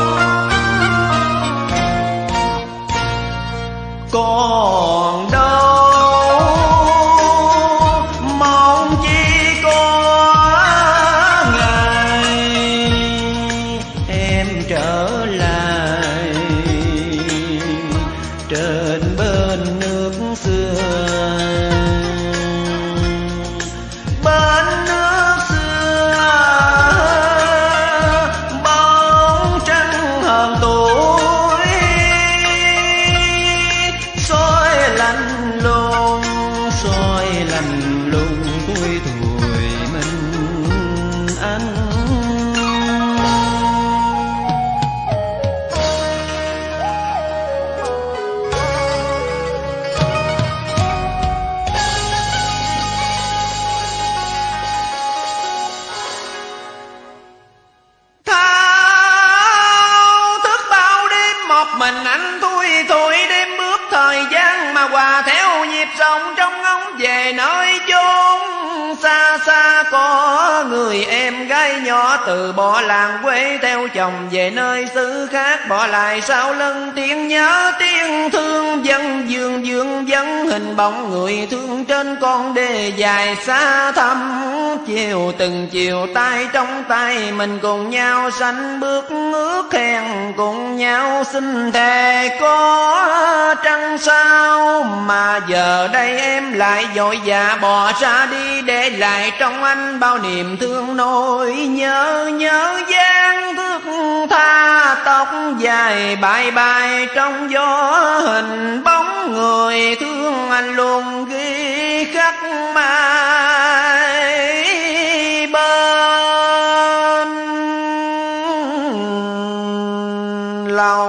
Còn đâu mong chi có ngày em trở lại trên bên nước xưa. Bên nước xưa bóng trăng hờn tuổi, soi lạnh lùng, soi lạnh lùng tuổi tuổi mình anh. Mình anh thui thôi đêm bước thời gian, mà hòa theo nhịp sống trong ngóng về nơi chốn xa xa. Có người em gái nhỏ từ bỏ làng quê theo chồng về nơi xứ khác, bỏ lại sau lưng tiếng nhớ tiếng thương. Dân dương dương vấn hình bóng người thương trên con đê dài xa thăm. Chiều từng chiều tay trong tay mình cùng nhau sánh bước ước hẹn, cùng nhau xin thề có trăng sao. Mà giờ đây em lại vội vã bỏ ra đi, để lại trong anh bao niềm thương nỗi nhớ. Nhớ dáng thước tha tóc dài bay bay trong gió, hình bóng người thương anh luôn ghi khắc mãi bên lòng.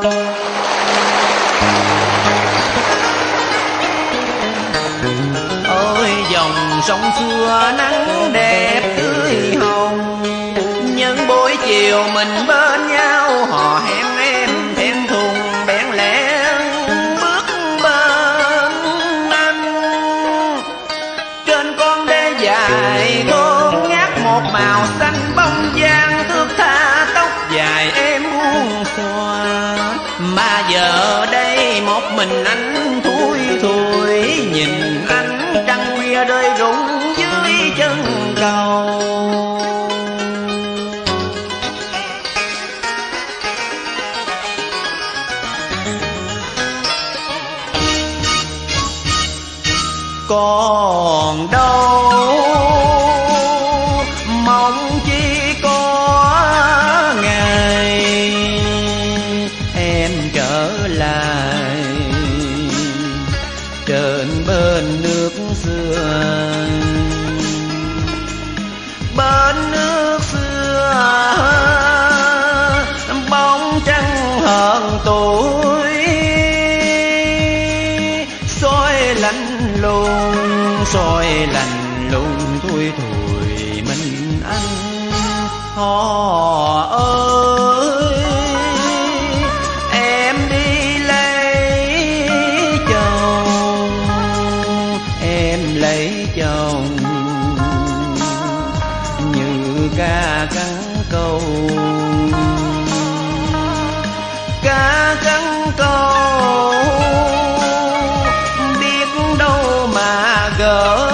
Ôi dòng sông xưa nắng đẹp tươi hồng, những buổi chiều mình bên nhau hò hẹn em thẹn thùng bẽn lẽn bước bên anh. Trên con đê dài thôn ngát một màu xanh bông vàng, thước tha tóc dài em buông xòa. Mà giờ đây một mình anh thui thui, nhìn anh trăng khuya rơi rụng dưới chân cầu. còn tuổi soi lạnh lùng, soi lạnh lùng thui thủi mình anh. Họ ơi em đi lấy chồng, em lấy chồng như ca cắn câu, ca cắn câu biết đâu mà gỡ.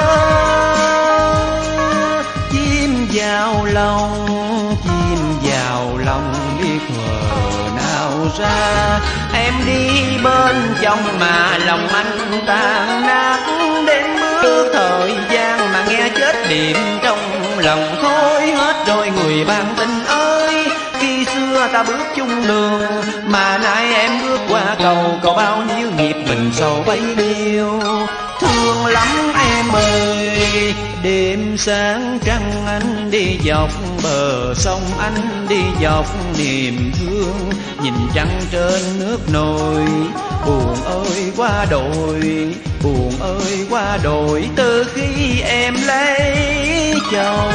Chim vào lòng, chim vào lòng biết thuở nào ra. Em đi bên chồng mà lòng anh tan nát, đến bước thời gian mà nghe chết điểm trong lòng. Thôi hết rồi người bạn tình ơi, khi xưa ta bước chung đường mà nay em bước qua cầu. Cầu bao nhiêu nghiệp mình sầu bấy nhiêu, thương lắm em ơi. Đêm sáng trăng anh đi dọc bờ sông, anh đi dọc niềm thương, nhìn trăng trên nước nổi. Buồn ơi qua đồi, buồn ơi qua đồi, từ khi em lấy chồng.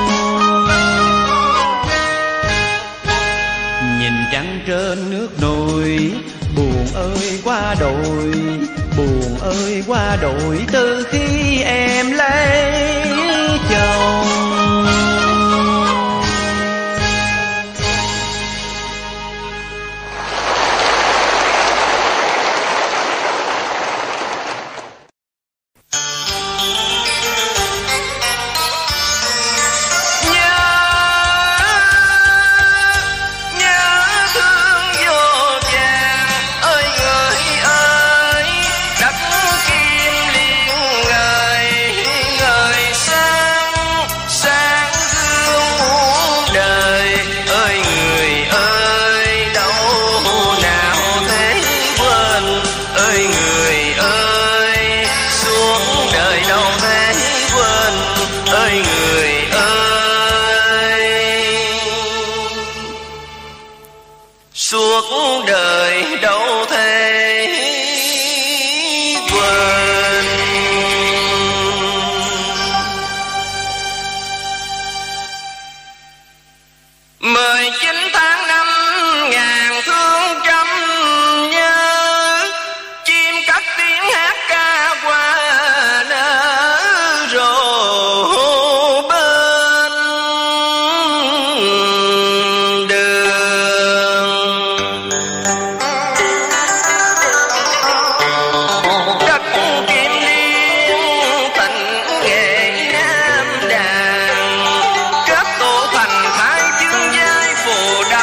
Nhìn trăng trên nước nổi, buồn ơi qua đồi, buồn ơi qua đồi, từ khi em lấy chồng. Suốt đời đâu thể quên. Mười chín tháng năm ngàn thương trăm nhớ, chim cất tiếng hát ca qua nở rộ bên đường. Đất Kim Liên tình nghệ Nam Đàn, kết tổ thành Thái Dương giai phù đăng.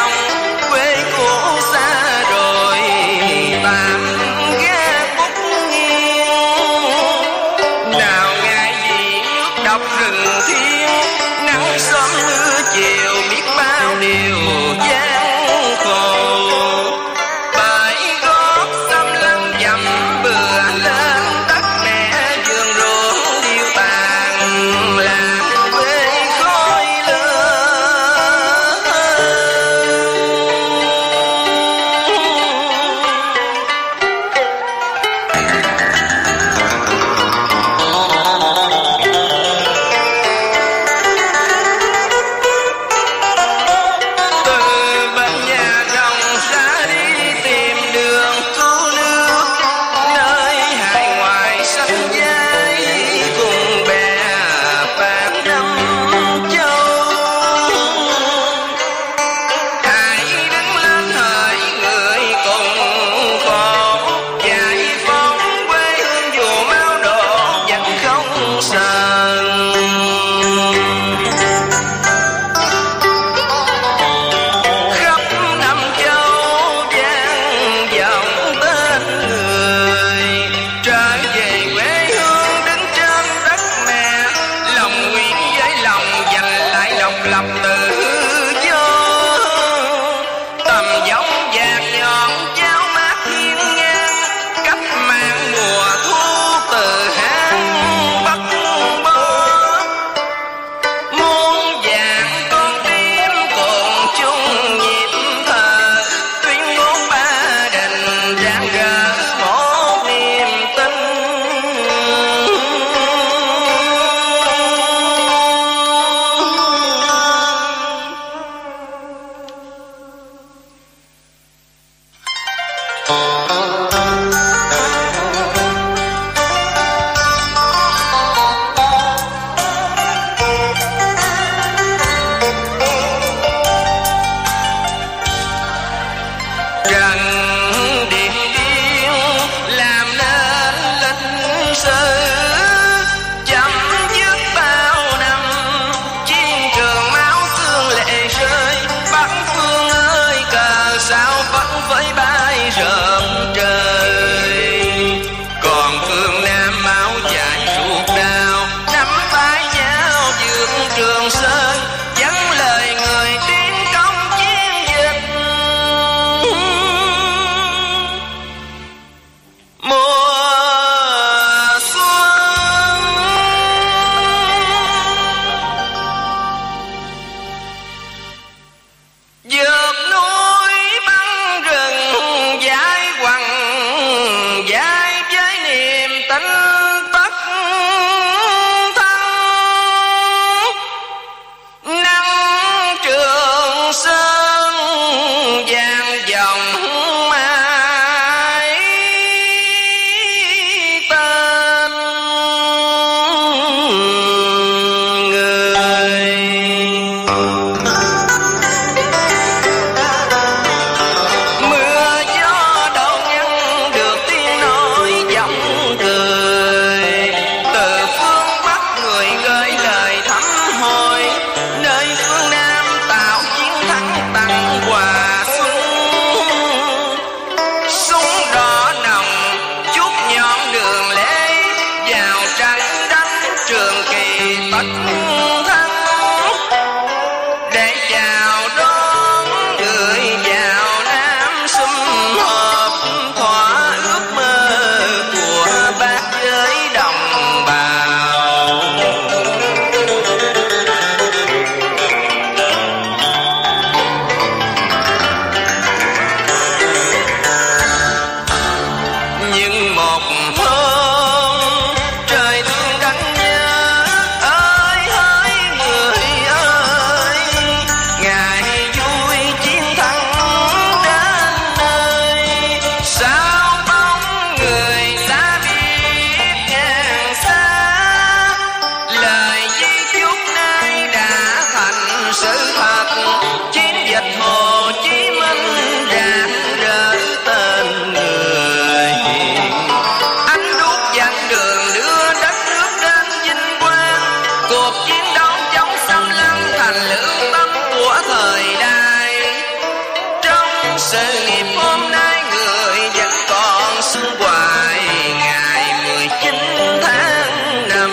sự nghiệp hôm nay người vẫn còn sương hoài. Ngày mười chín tháng năm,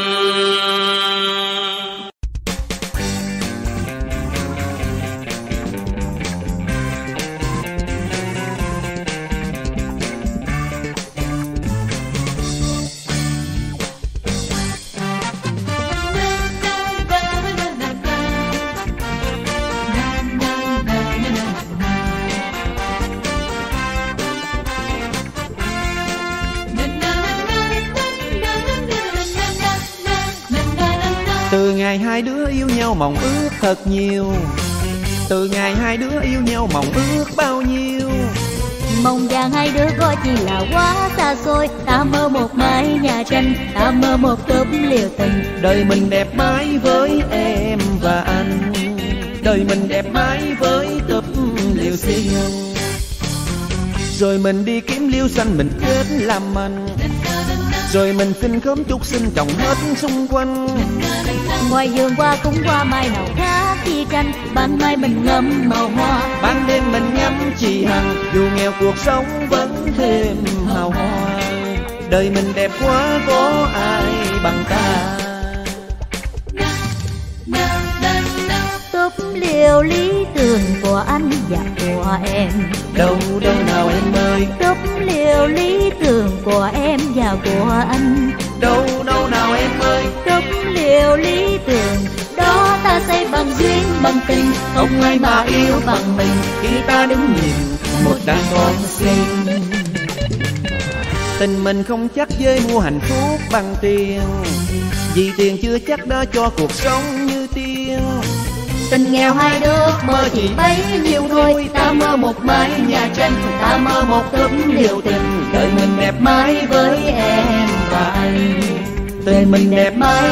từ ngày hai đứa yêu nhau mong ước thật nhiều, từ ngày hai đứa yêu nhau mong ước bao nhiêu. Mong rằng hai đứa có chỉ là quá xa xôi. Ta mơ một mái nhà tranh, ta mơ một túp liều tình. Đời mình đẹp mãi với em và anh, đời mình đẹp mãi với túp liều xinh. Rồi mình đi kiếm liêu xanh mình kết làm mình, rồi mình xin khóm trúc xin trồng hết xung quanh. Ngoài vườn qua cũng qua mai nào khác chi tranh. Ban mai mình ngắm màu hoa, ban đêm mình ngắm chị Hằng. Dù nghèo cuộc sống vẫn thêm hào hoa, đời mình đẹp quá có ai bằng ta. túp liều lý tưởng của anh và của em. Đâu đâu nào em ơi, túp liều lý tưởng của em và của anh. đâu đâu nào em ơi, túp liều lý tưởng đó ta xây bằng duyên bằng tình. không ai mà yêu bằng mình khi ta đứng nhìn một đàn con xinh. Tình mình không chắc với mua hạnh phúc bằng tiền, vì tiền chưa chắc đã cho cuộc sống như tiên. Tình nghèo hai đứa mơ chỉ bấy nhiêu thôi. Ta mơ một mái nhà tranh, ta mơ một túp liều tình. Đời mình đẹp mãi với em và anh, Đời mình đẹp mãi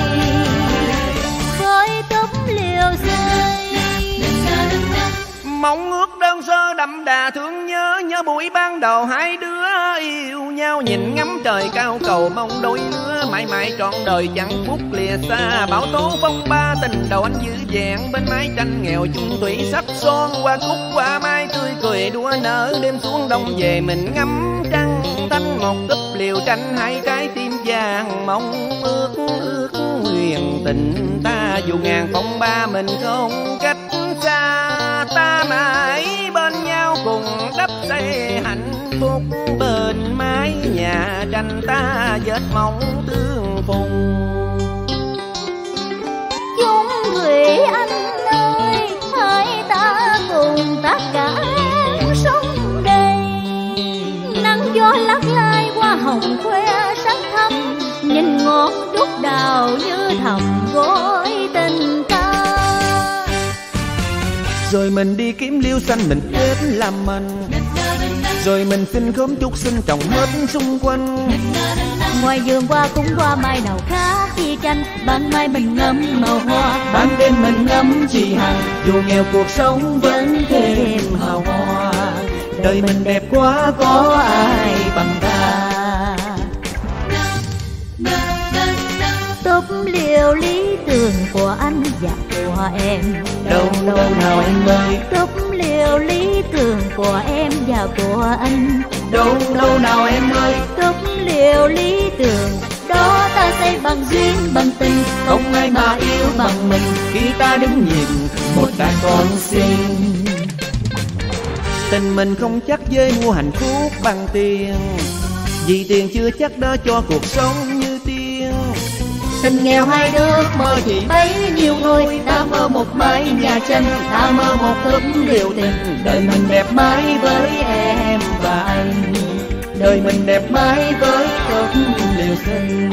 với túp liều xinh. mong ước đơn sơ đậm đà thương nhớ. Nhớ buổi ban đầu hai đứa yêu nhau, nhìn ngắm trời cao cầu mong đôi lứa. Mãi mãi trọn đời chẳng phút lìa xa, bão tố phong ba tình đầu anh giữ vẹn. Bên mái tranh nghèo chung thủy sắc son, hoa cúc hoa mai tươi cười đua nở. Đêm xuống đông về mình ngắm trăng thanh, một túp liều tranh hai trái tim vàng. Mong ước ước nguyện tình ta, dù ngàn phong ba mình không cách xa. Ta mãi bên nhau cùng đắp xây hạnh phúc, bên mái nhà tranh ta vết mong tương phùng. Chung thủy anh ơi, hai ta cùng tất cả em sống đây. Nắng gió lắc lai qua hồng khoe sắc thắm, nhìn ngọn đuốc đào như thầm gối tình ta. Rồi mình đi kiếm liêu xanh mình kết làm mình, rồi mình xin khóm trúc xin trồng hết xung quanh. Ngoài vườn qua cũng qua mai nào khác chi tranh. Ban mai mình ngắm màu hoa, ban đêm mình ngắm chị Hằng. Dù nghèo cuộc sống vẫn thêm hào hoa, đời mình đẹp quá có ai bằng ta. túp liều lý tưởng của anh và của em. Đâu đâu nào em ơi, túp liều lý tưởng của em và của anh. đâu đâu nào em ơi, túp liều lý tưởng đó ta xây bằng duyên bằng tình. không ai mà yêu bằng mình khi ta đứng nhìn một đàn con xinh. Tình mình không chắc với mua hạnh phúc bằng tiền, vì tiền chưa chắc đã cho cuộc sống như tiên. Tình nghèo hai đứa mơ chỉ bấy nhiêu thôi. Ta mơ một mái nhà tranh, ta mơ một túp liều tình. Đời mình đẹp mãi với em và anh, đời mình đẹp mãi với túp liều xinh.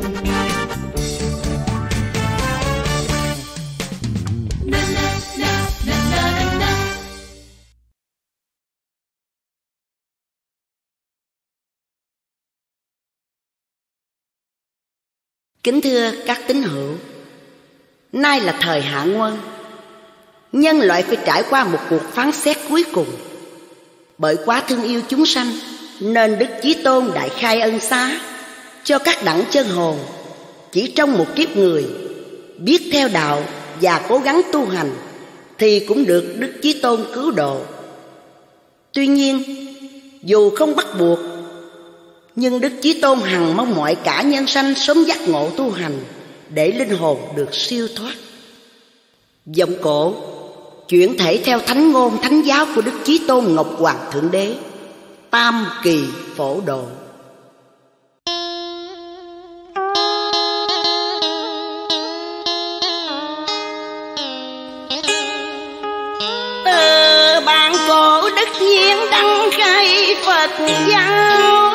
Kính thưa các tín hữu, nay là thời hạ nguân, nhân loại phải trải qua một cuộc phán xét cuối cùng. Bởi quá thương yêu chúng sanh, nên Đức Chí Tôn đại khai ân xá cho các đẳng chân hồn chỉ trong một kiếp người biết theo đạo và cố gắng tu hành thì cũng được Đức Chí Tôn cứu độ. Tuy nhiên, dù không bắt buộc, nhưng Đức Chí Tôn hằng mong mọi cả nhân sanh sớm giác ngộ tu hành để linh hồn được siêu thoát. Vọng cổ chuyển thể theo thánh ngôn thánh giáo của Đức Chí Tôn Ngọc Hoàng Thượng Đế, tam kỳ phổ độ. Từ bản cổ đức nhiên đăng khai Phật giáo,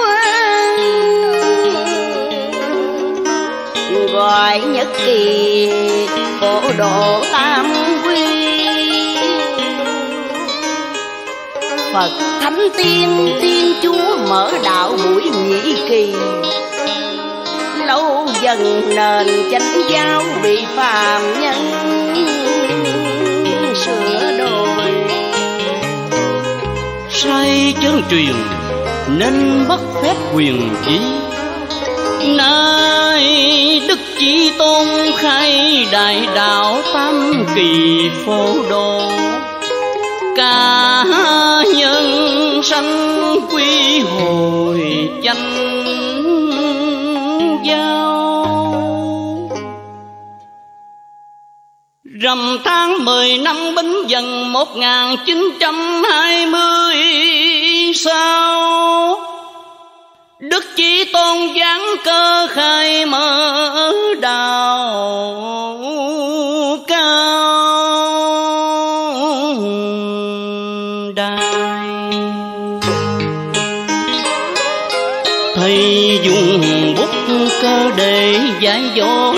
gọi nhất kỳ phổ độ tam quy. Phật thánh tiên thiên chúa mở đạo buổi nhị kỳ, lâu dần nền chánh giáo bị phàm nhân sửa đổi. Sai chân truyền nên bất phép quyền chí, nay Đức Chí Tôn khai đại đạo tam kỳ phổ độ. Cả nhân sanh quy hồi chánh giáo. Rằm tháng mười năm Bính Dần một nghìn chín trăm hai mươi sáu, Đức Chí Tôn giáng cơ khai mở đạo cao đài. Thầy dùng bút cơ để dạy dỗ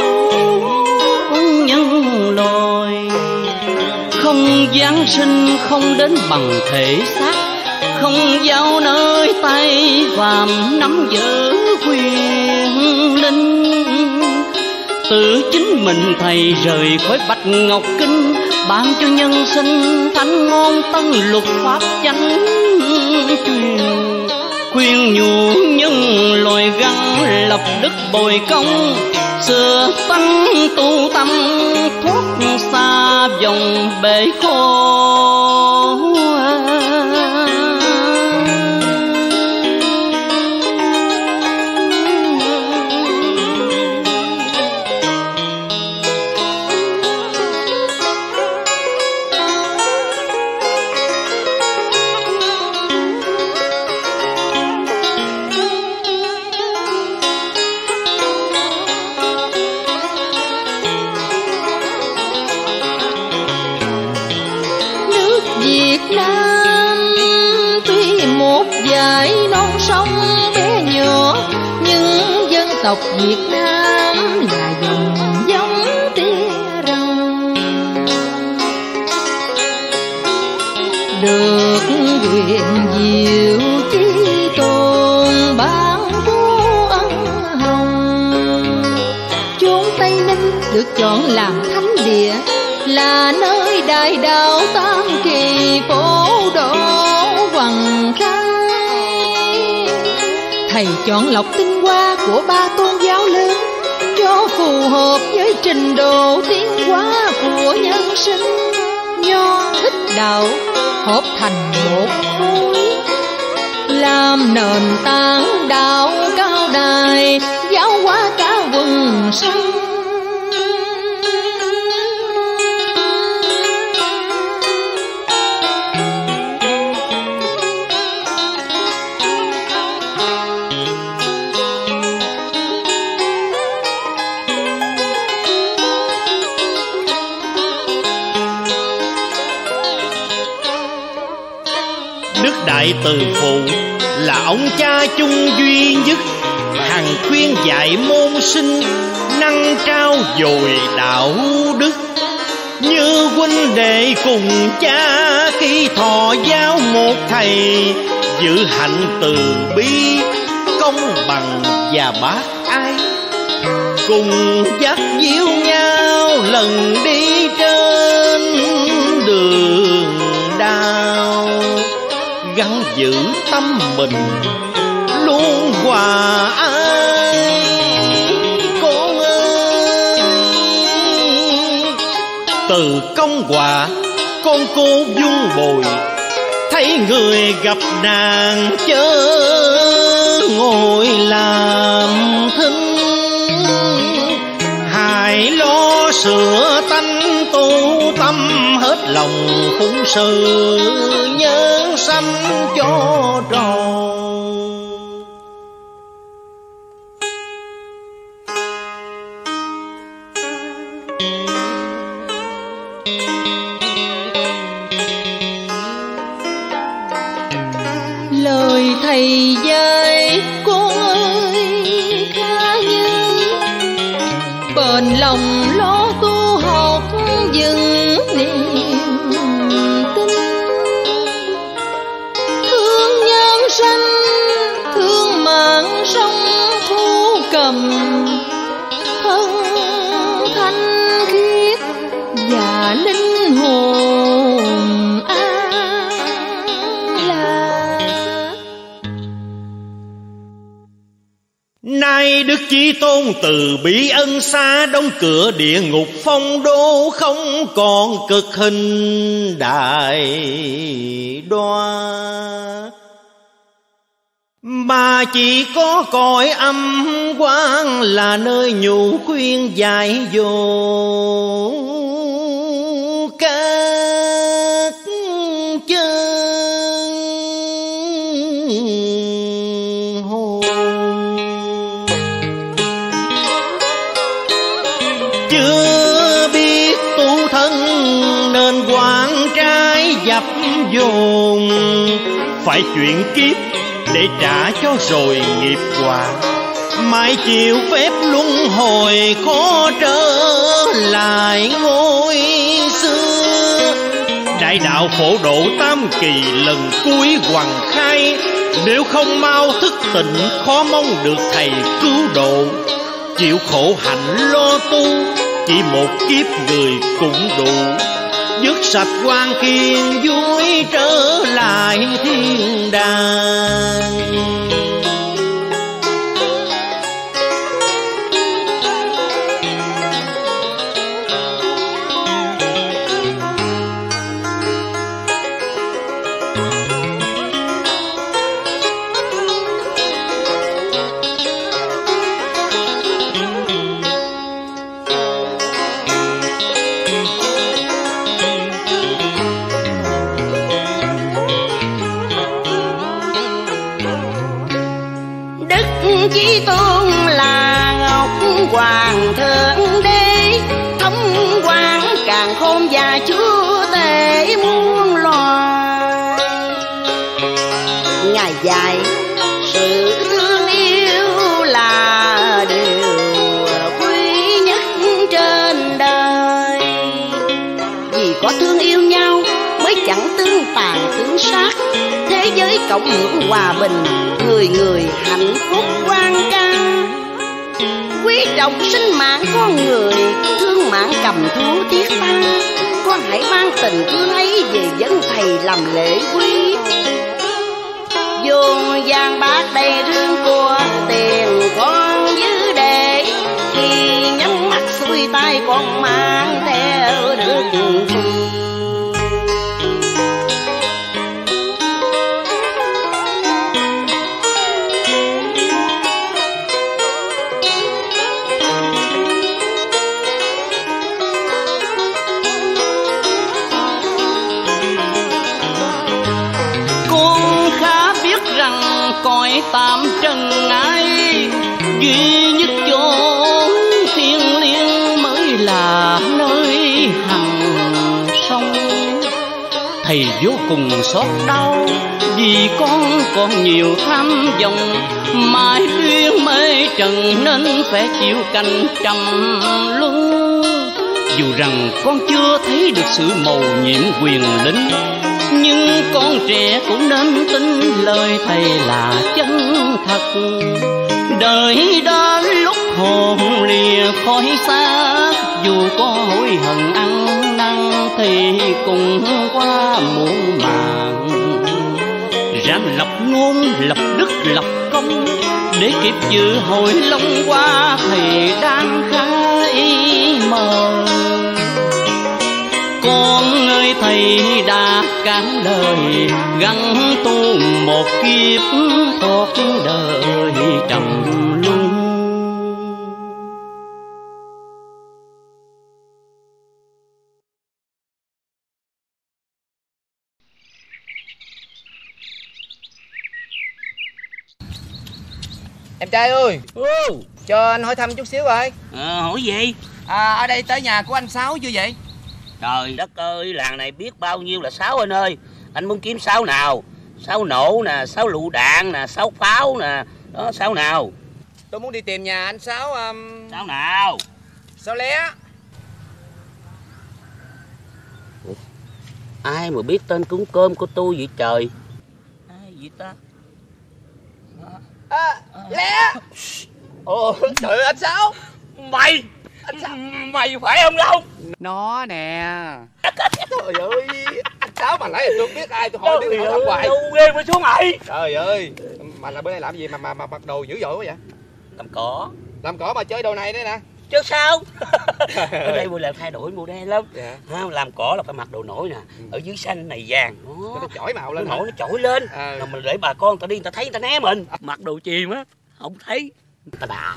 nhân loại, không giáng sinh không đến bằng thể xác, không giao nơi tay phàm nắm giữ quyền linh. Tự chính mình thầy rời khỏi Bạch Ngọc Kinh, ban cho nhân sinh thánh ngôn tân luật pháp chánh truyền. Khuyên nhủ nhân loài gắn lập đức bồi công, xưa tăng tu tâm thoát xa vòng bể khổ. Tộc Việt Nam là dòng giống tia rồng, được quyền diệu Chí Tôn ban phú ân hồng. Chốn Tây Ninh được chọn làm thánh địa, là nơi đại đạo tam kỳ phổ độ hoằng khai. Thầy chọn lọc tinh hoa của ba tôn giáo lớn, cho phù hợp với trình độ tiến hóa của nhân sinh. Nho Thích Đạo hợp thành một khối, làm nền tảng đạo cao đài, giáo hóa cả quần sanh. Đại Từ Phụ là ông cha chung duy nhất, hằng khuyên dạy môn sinh năng trao dồi đạo đức. Như huynh đệ cùng cha khi thọ giáo một thầy, giữ hạnh từ bi công bằng và bác ái, cùng dắt díu nhau lần đi trên đường đao. Gắn giữ tâm mình luôn hòa ái con ơi. Từ công hòa con cô vun bồi, thấy người gặp nạn chớ ngồi làm thinh, hãy lo sửa tánh tu tâm hết lòng phụng sự nhân sanh cho tròn. Lời thầy dạy con ơi khá nhân, bền lòng lo tu học vững niềm tin, thương nhân sanh thương mạng sống thu cầm, thân thanh khiết và linh hồn an lạc. Nay Đức Chí Tôn từ bi ân xá, đóng cửa địa ngục phong đô, không còn cực hình đại đoa, mà chỉ có cõi âm quang là nơi nhủ khuyên dạy dỗ các chân hồn. Chưa biết tu thân nên quán trái dập dồn, phải chuyển kiếp để trả cho rồi nghiệp quả, mãi chịu phép luân hồi khó trở lại ngôi xưa. Đại đạo phổ độ tam kỳ lần cuối hoàng khai, nếu không mau thức tỉnh khó mong được thầy cứu độ. Chịu khổ hạnh lo tu, chỉ một kiếp người cũng đủ, dứt sạch quan khiên vui trở lại thiên đàng. Chí Tôn là ngọc hoàng thượng đế, thống quang càn khôn và chúa tể muôn loài. Ngài dạy sự thương yêu là điều quý nhất trên đời, vì có thương yêu nhau mới chẳng tương tàn tương sát, thế giới cộng hưởng hòa bình, người người hạnh phúc quan ca. Quý trọng sinh mạng con người, thương mạng cầm thú thiết tha, con hãy mang tình thương ấy về dân thầy làm lễ quý. Vô vàng bạc đầy rương của tiền con giữ để, khi nhắm mắt xuôi tay con mang theo được phi. Cõi tam trần ai duy nhất chốn thiêng liêng mới là nơi hằng sông. Thầy vô cùng xót đau vì con còn nhiều tham vọng, mãi duyên mê trần nên phải chịu cảnh trầm luân. Dù rằng con chưa thấy được sự mầu nhiệm quyền linh, nhưng con trẻ cũng nên tin lời thầy là chân thật. Đời đến lúc hồn lìa khỏi xác, dù có hối hận ăn năn thì cùng qua muộn màng. Ráng lập ngôn lập đức lập công, để kịp dự hồi long qua thầy đang khai mời. Con ơi thầy đã cán lời, gắng tu một kiếp thoát đời trầm luân. Em trai ơi, ừ. cho anh hỏi thăm chút xíu rồi. Ờ, hỏi gì? À, ở đây tới nhà của anh Sáu chưa vậy? Trời đất ơi, làng này biết bao nhiêu là sáo anh ơi. Anh muốn kiếm sáo nào? Sáo nổ nè, sáo lựu đạn nè, sáo pháo nè. Đó, sáo nào? Tôi muốn đi tìm nhà anh Sáu. Um... Sáo nào? Sáo lé. Ủa? Ai mà biết tên cúng cơm của tôi vậy trời? Ai vậy ta? À, lé. Ồ, trời ơi, anh Sáu. Mày anh Sáu. Mày phải không đâu? Nó nè. Trời ơi, anh Sáu mà nãy tôi không biết ai, tôi hỏi biết hỏi làm hoài. Đâu ghê mới xuống mày. Trời ơi, mà là bữa nay làm gì mà mà mà mặc đồ dữ dội quá vậy? Làm cỏ. Làm cỏ mà chơi đồ này đấy nè. Chứ sao? Ở đây bây giờ thay đổi model lắm. Dạ. Làm cỏ là phải mặc đồ nổi nè. Ở dưới xanh này vàng. Đó. Nó chổi màu lên. Nó nổi, nó chổi lên. À. Rồi mình để bà con người ta đi, người ta thấy người ta né mình. Mặc đồ chìm á, không thấy. Ta đào.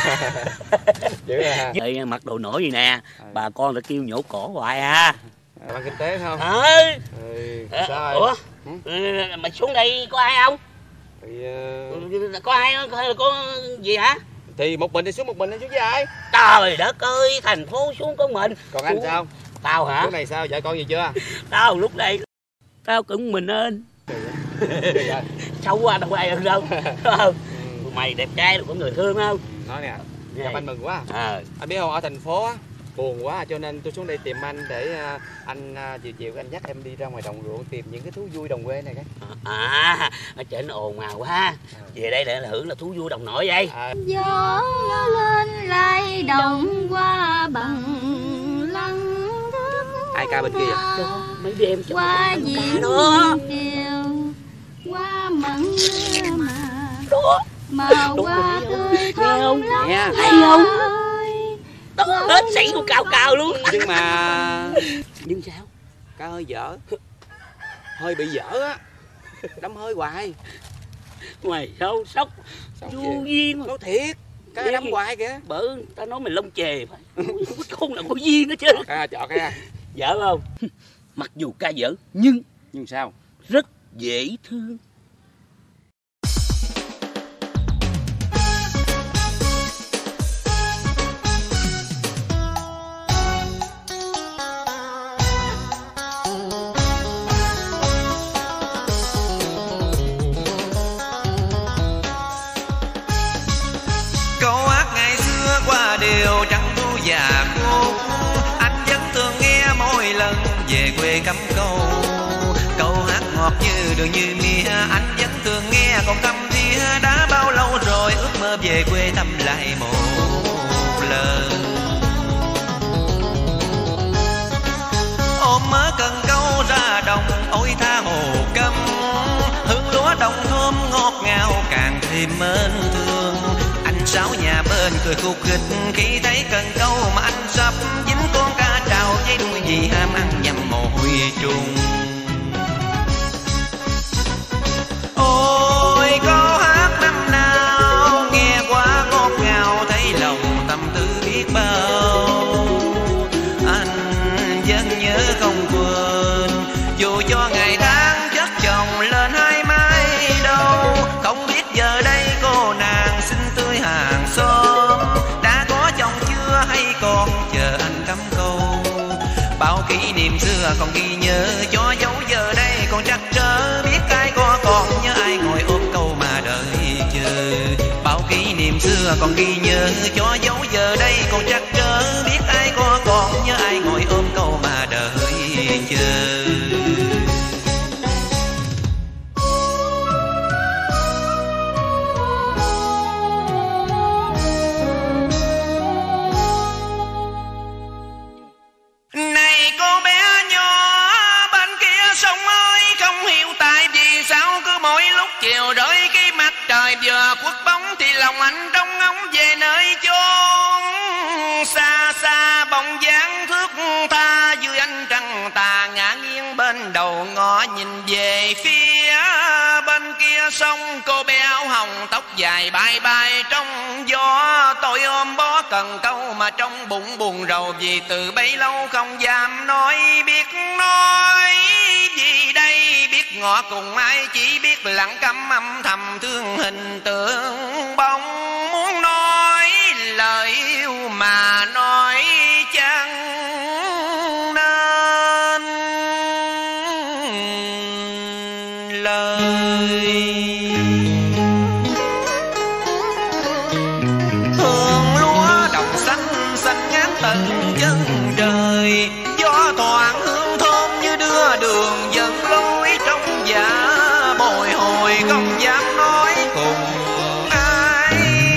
Vậy mặc đồ nổi gì nè, à. Bà con người ta kêu nhổ cổ hoài à. À, ban kinh tế không? Ờ. Ừ, à, sao ủa? Ừ, mày xuống đây có ai không? Thì, uh... có ai không? Hay là có gì hả? Thì một mình thì xuống một mình, đi xuống với ai? Trời đất ơi, thành phố xuống có mình. Còn anh xuống... sao? Tao hả? Lúc này sao, vợ con gì chưa? Tao lúc này tao cũng mình ơn. Xấu quá đâu có ai hơn đâu. Ừ. Mày đẹp trai rồi có người thương không? Nói nè, gặp anh mừng quá. À. Anh biết không, ở thành phố á buồn quá cho nên tôi xuống đây tìm anh để uh, anh uh, chiều chiều anh dắt em đi ra ngoài đồng ruộng tìm những cái thú vui đồng quê này cái. À, ở trên nó ồn ào quá. À. Về đây để là hưởng là thú vui đồng nội vậy. À. Gió lên lay động qua bằng lăng thức. Ai ca bên kia vậy? Đó, mấy đứa em qua gì đó kiều qua mặn mà đó màu hoa tươi thơm lắm. Nghe hay không? Đó, hết sảy của cao cao luôn. Nhưng mà nhưng sao? Ca hơi dở, hơi bị dở á, đâm hơi hoài. Ngoài sao sốc vô duyên. Nói thiệt, ca đâm hoài kìa. Bữa ta nói mình lông chề phải. Không là có duyên đó chứ. Ca chọn ca dở không? Mặc dù ca dở nhưng nhưng sao? Rất dễ thương. Điều trắng thu già khúc anh vẫn thường nghe mỗi lần về quê cắm câu. Câu hát ngọt như đường như mía anh vẫn thường nghe còn thăm thía. Đã bao lâu rồi ước mơ về quê thăm lại một lần. Ôm mớ cần câu ra đồng ôi tha hồ câm. Hương lúa đồng thơm ngọt ngào càng thêm mến thương. Sáu nhà bên cười khúc khích khi thấy cần câu mà anh sắp dính con cá trào dây đuôi vì ham ăn nhầm mồi trùng. Ôi câu hát năm nào nghe quá ngọt ngào thấy lòng tâm tư biết bao. Anh vẫn nhớ không quên dù cho ngày tháng chất chồng lên hai mái đâu. Không biết giờ đây cô nàng xinh tươi hàng xóm đã có chồng chưa hay còn chờ anh cắm câu. Bao kỷ niệm xưa còn ghi nhớ cho dấu giờ đây còn trắc trở. Biết ai có còn nhớ ai ngồi ôm câu mà đợi chờ. Bao kỷ niệm xưa còn ghi nhớ cho dấu giờ đây còn trắc trở. Biết ai có còn nhớ ai ngồi ôm câu mà đợi chờ. Chiều đôi khi mặt trời vừa khuất bóng thì lòng anh trông ngóng về nơi chốn xa. ngã nghiêng bên đầu ngõ, nhìn về phía bên kia sông. Cô bé áo hồng tóc dài bay bay trong gió, tôi ôm bó cần câu mà trong bụng buồn rầu. Vì từ bấy lâu không dám nói, biết nói gì đây, biết ngỏ cùng ai chỉ biết lặng câm âm thầm thương hình tượng bóng. Muốn nói lời yêu mà nói chẳng nên lời. Hương lúa đồng xanh xanh ngát tận chân trời, gió thoảng hương thơm như đưa đường dẫn lối trong dạ bồi hồi không dám nói cùng ai.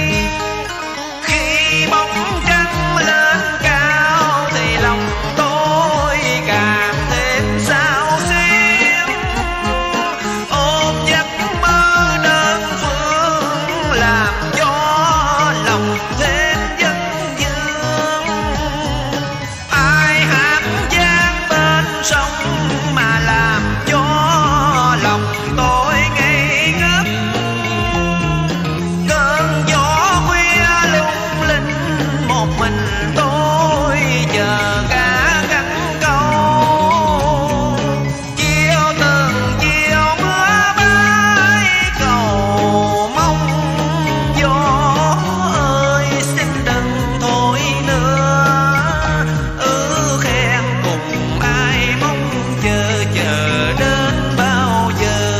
Khi bóng trăng lên cao thì lòng tôi càng thêm sao xuyên, ôm giấc mơ đơn phương làm cho lòng thêm dân dương. Ai hát vang bên sông mà làm cho lòng tôi ngây ngất. Cơn gió khuya lung linh một mình tôi chờ cả gắn câu. Chiều từng chiều mưa bay cầu mong gió ơi xin đừng thôi nữa. Ước khen cùng ai mong chờ chờ đến bao giờ.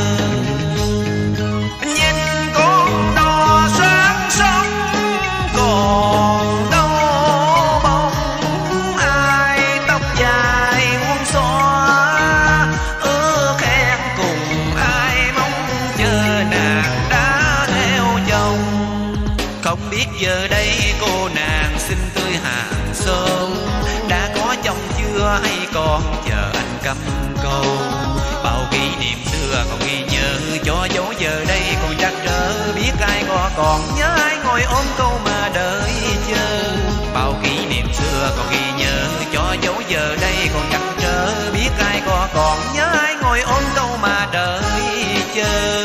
Nhìn con đò sáng sông còn đâu bóng ai, tóc dài muôn xóa. Ước khen cùng ai mong chờ nàng đã theo chồng. Không biết giờ đây cô nàng xin tươi hàng sớm, đã có chồng chưa hay còn chờ anh cắm câu. Bao kỷ niệm xưa còn ghi nhớ cho dấu giờ đây còn trắc trở. Biết ai có còn nhớ ai ngồi ôm câu mà đợi chờ. Bao kỷ niệm xưa còn ghi nhớ cho dấu giờ đây còn trắc trở. Biết ai có còn nhớ ai ngồi ôm câu mà đợi chờ.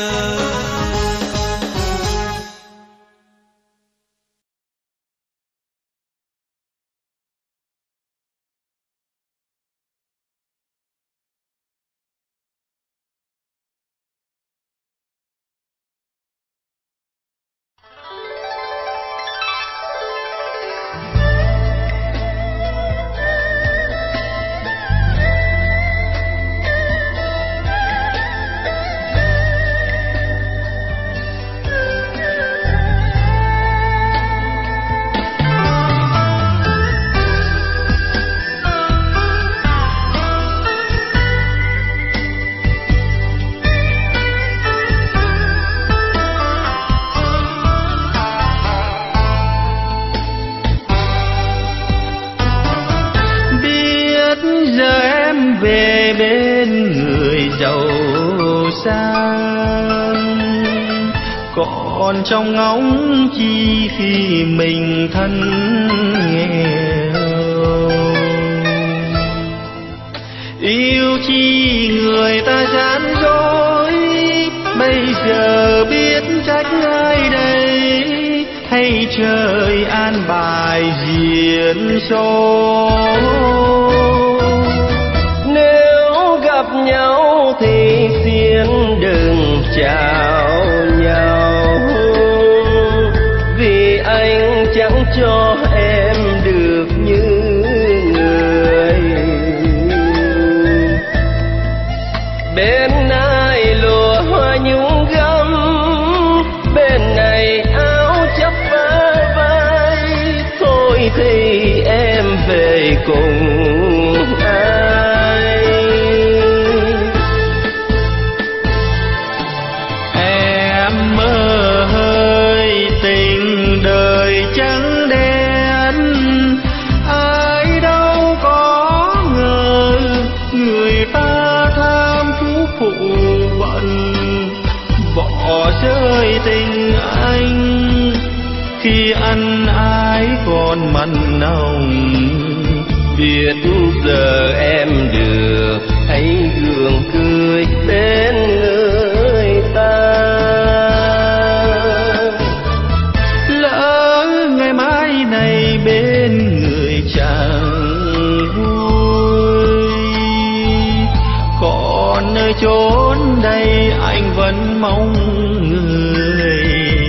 giờ em về bên người giàu sang, còn trong ngóng chi khi mình thân nghèo. Yêu chi người ta gian dối, bây giờ biết trách ai đây, hay trời an bài diễn số. Nếu gặp nhau thì xin đừng chào nhau, vì anh chẳng cho em được như người. Bên ai lụa hoa nhung gấm, bên này áo chấp vá vai, thôi thì em về cùng ai. Em mơ hơi tình đời trắng đen, ai đâu có ngờ người ta tham phú phụ bận, bỏ rơi tình anh khi ăn ái còn mặn nồng. Biết giờ em được chốn đây anh vẫn mong người.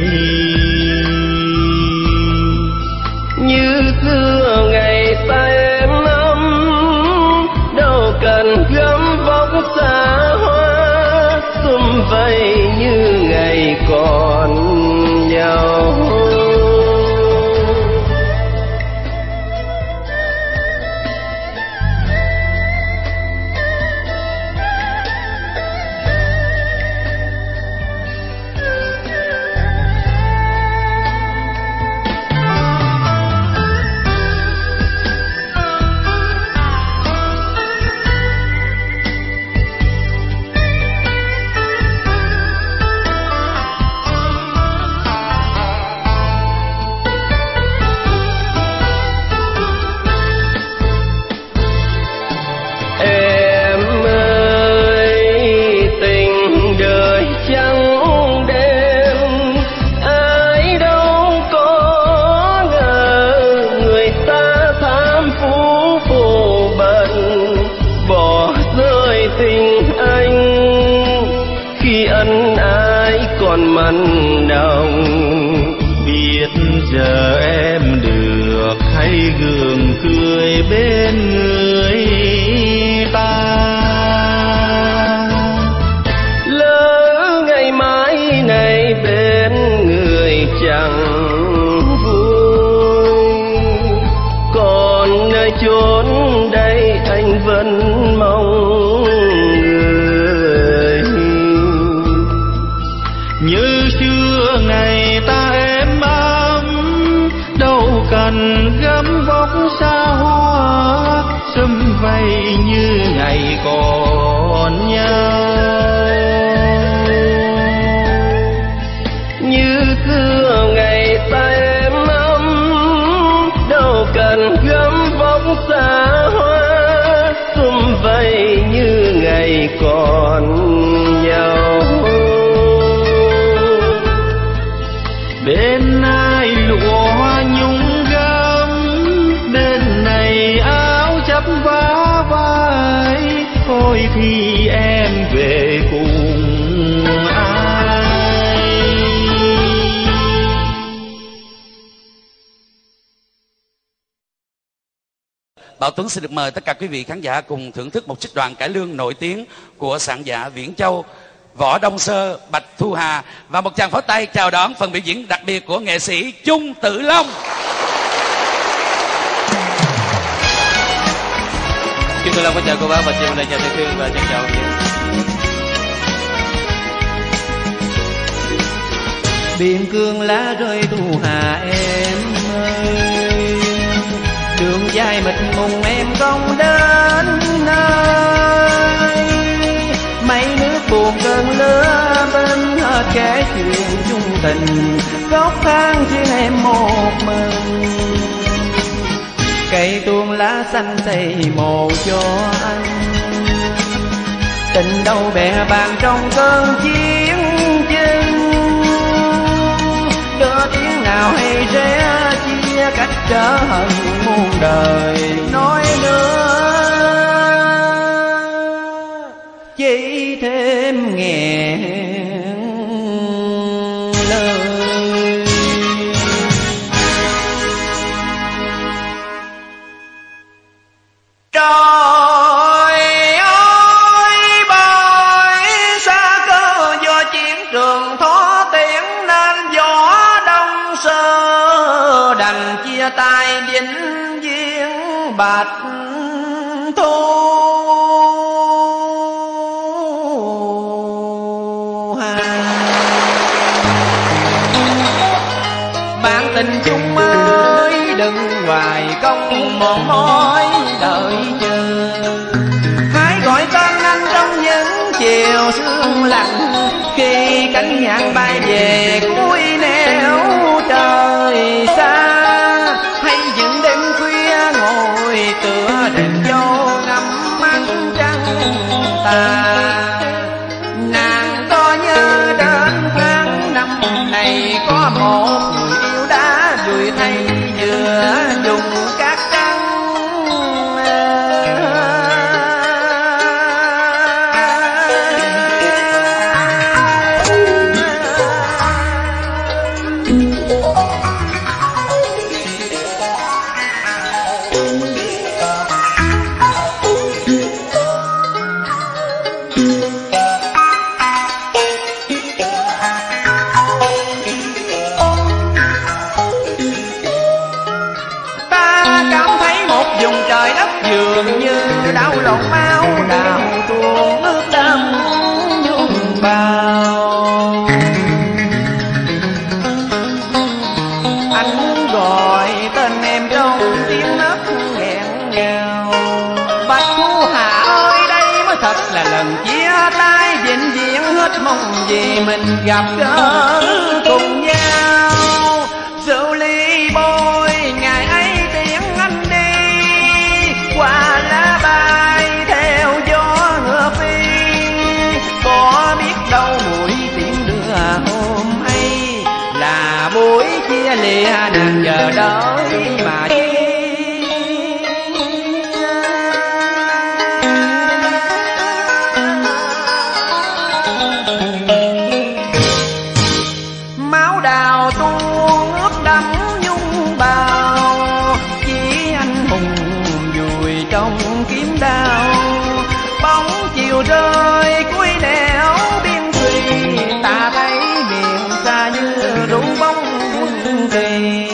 Như xưa ngày ta em ấm, đâu cần gấm vóc xa hoa, sum vầy như ngày còn nhau. mặn nồng, biết giờ em được hay gượng cười bên người ta. Lỡ ngày mai này bên người chẳng vui, còn nơi chốn đây anh vẫn mong người. Như xưa ngày ta êm ấm, đâu cần gấm vóc xa hoa, sum vầy như ngày còn nhau. Như xưa ngày ta êm ấm, đâu cần gấm vóc xa hoa, sum vầy như ngày còn nhau. Bên ai lụa hoa nhung gấm, bên này áo chấp vá vai, thôi thì em về cùng ai. Bảo Tuấn xin được mời tất cả quý vị khán giả cùng thưởng thức một trích đoạn cải lương nổi tiếng của soạn giả Viễn Châu, Võ Đông Sơ, Bạch Thu Hà, và một tràng pháo tay chào đón phần biểu diễn đặc biệt của nghệ sĩ Chung Tự Long. Chung Tự Long có chào cô bác và chị Lê, chào Thầy Khương và chào chào chị. Biên cương lá rơi Thu Hà em ơi, đường dài mịt mùng em không đến nơi. Mấy nước buồn cơn lứa bên hết kể chuyện chung tình, góc tháng riêng em một mình. Cây tuôn lá xanh xây mồ cho anh, tình đâu bè bàn trong cơn chiến tranh. Đưa tiếng nào hay rẽ chia cách trở hận muôn đời, nói nữa chỉ thêm nghẹn lời. Trời ơi bởi xa cơ do chiến trường thó tiễn, nên Võ Đông Sơ đành chia tay vĩnh viễn Bạch Thu. Tình chung ơi đừng hoài công mòn mỏi đợi chờ, hãy gọi tên anh trong những chiều sương lạnh, khi cánh nhạn bay về cuối nẻo trời xa. Hay những đêm khuya ngồi tựa đèn dâu ngắm mắt trăng tà, nàng có nhớ đến tháng năm này có một người đã vui thay vừa dùng cát trắng. dường như đau lòng máu đào tuôn nước đâm nhung bao. Anh muốn gọi tên em trong tiếng nấc nghẹn ngào. Bạch Thu Hà ơi, đây mới thật là lần chia tay vĩnh viễn, hết mong gì mình gặp gỡ cùng nhau. Rượu ly bôi ngày ấy tiễn anh đi, qua lá bay theo gió ngựa phi. Có biết đâu buổi tiễn đưa hôm ấy là buổi chia lìa nàng chờ đợi mà chi. Máu đào tuôn ướt đẫm nhung bào, chỉ anh hùng vùi trong kiếm đao. Bóng chiều rơi cuối nẻo biên thùy, ta thấy miền xa như rủ bóng quân kỳ.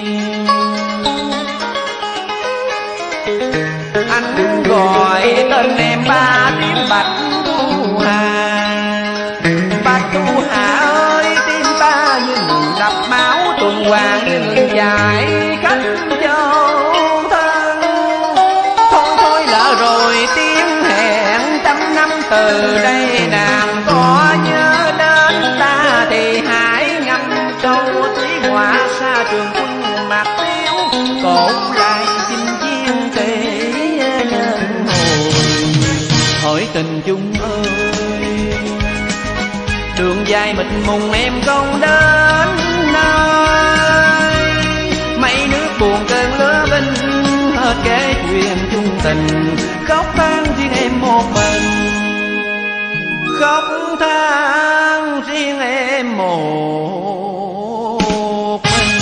Anh gọi tên em ba tiếng Bạch Thu Hà. Bạch Thu Hà ơi, tim ta như đập máu tuần hoàn như dài cách châu thân. Thôi thôi lỡ rồi tiếng hẹn trăm năm từ đây, nàng có nhớ đến ta thì hãy ngâm câu thủy họa xa trường quân mạc tiếu. Cổ lại chinh chiến kể nhân hồi, hỏi tình chung ơi, đường dài mịt mùng em không đến nơi. Mấy nước buồn cơn lứa binh, hết kể chuyện chung tình, khóc than riêng em một mình. Khóc than riêng em một mình.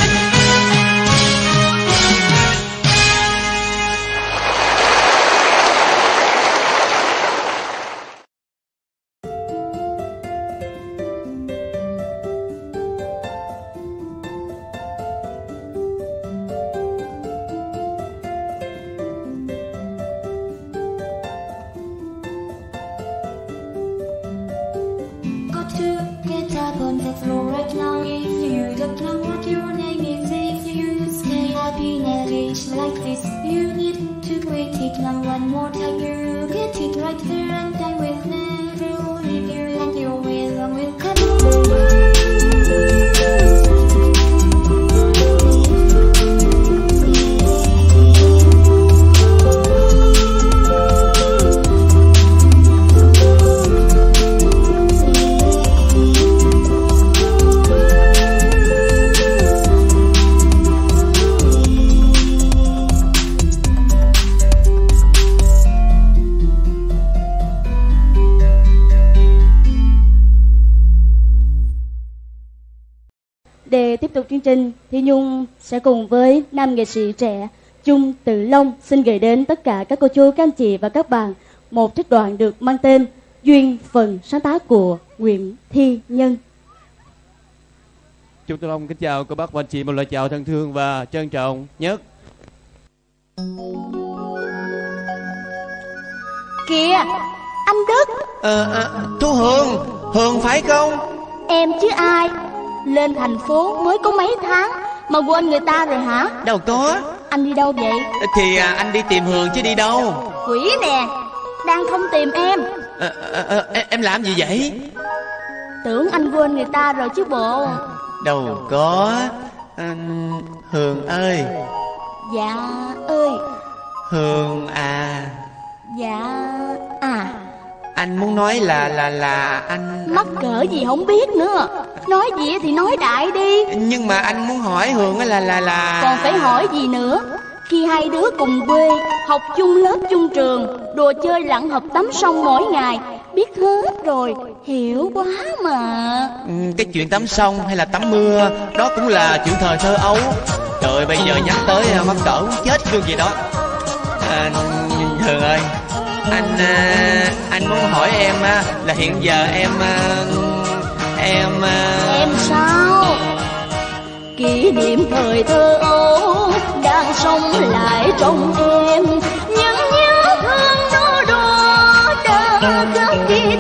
Like this, you need to wait it now one more time. You get it right there, and I will never leave you, and your will will come. Để tiếp tục chương trình, thì Nhung sẽ cùng với nam nghệ sĩ trẻ Chung Tự Long xin gửi đến tất cả các cô chú, các anh chị và các bạn một trích đoạn được mang tên Duyên Phận, sáng tác của Nguyễn Thi Nhân. Chung Tự Long kính chào cô bác và anh chị, một lời chào thân thương và trân trọng nhất. Kìa, anh Đức. Ờ, à, Thu Hường, Hường phải không? Em chứ ai. Lên thành phố mới có mấy tháng mà quên người ta rồi hả? Đâu có. Anh đi đâu vậy? Thì à, anh đi tìm Hường chứ đi đâu. Quỷ nè, đang không tìm em. à, à, à, Em làm gì vậy? Tưởng anh quên người ta rồi chứ bộ. Đâu có. à, Hường ơi. Dạ ơi. Hường à. Dạ à. Anh muốn nói là là là anh mắc cỡ gì không biết nữa. Nói gì thì nói đại đi. Nhưng mà anh muốn hỏi Hường là là là còn phải hỏi gì nữa. Khi hai đứa cùng quê, học chung lớp chung trường, đùa chơi lặn hợp tắm sông mỗi ngày, biết hết rồi, hiểu quá mà. ừ, Cái chuyện tắm sông hay là tắm mưa, đó cũng là chuyện thời thơ ấu. Trời, bây giờ nhắc tới mắc cỡ chết luôn gì đó. à, Hường ơi, anh anh muốn hỏi em là hiện giờ em em em sao? Kỷ niệm thời thơ ấu đang sống lại trong em, những nhớ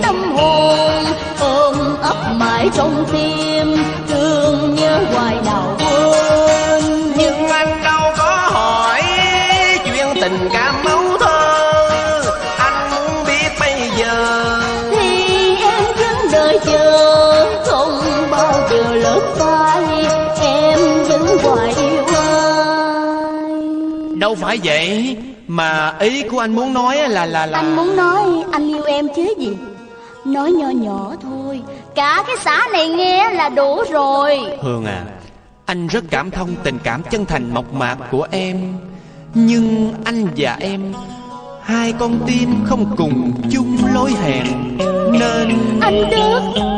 tâm hồn, ôm ấp mãi trong tim, thương nhớ hoài nào quên. Nhưng anh đâu có hỏi chuyện tình cảm ấu thơ, anh muốn biết bây giờ thì em vẫn đợi chờ, không bao giờ lớn phai, em vẫn hoài yêu anh. Đâu phải vậy, mà ý của anh muốn nói là là là Anh muốn nói anh yêu em chứ gì. Nói nhỏ nhỏ thôi, cả cái xã này nghe là đủ rồi. Hương à, anh rất cảm thông tình cảm chân thành mộc mạc của em, nhưng anh và em hai con tim không cùng chung lối hẹn, nên anh Đức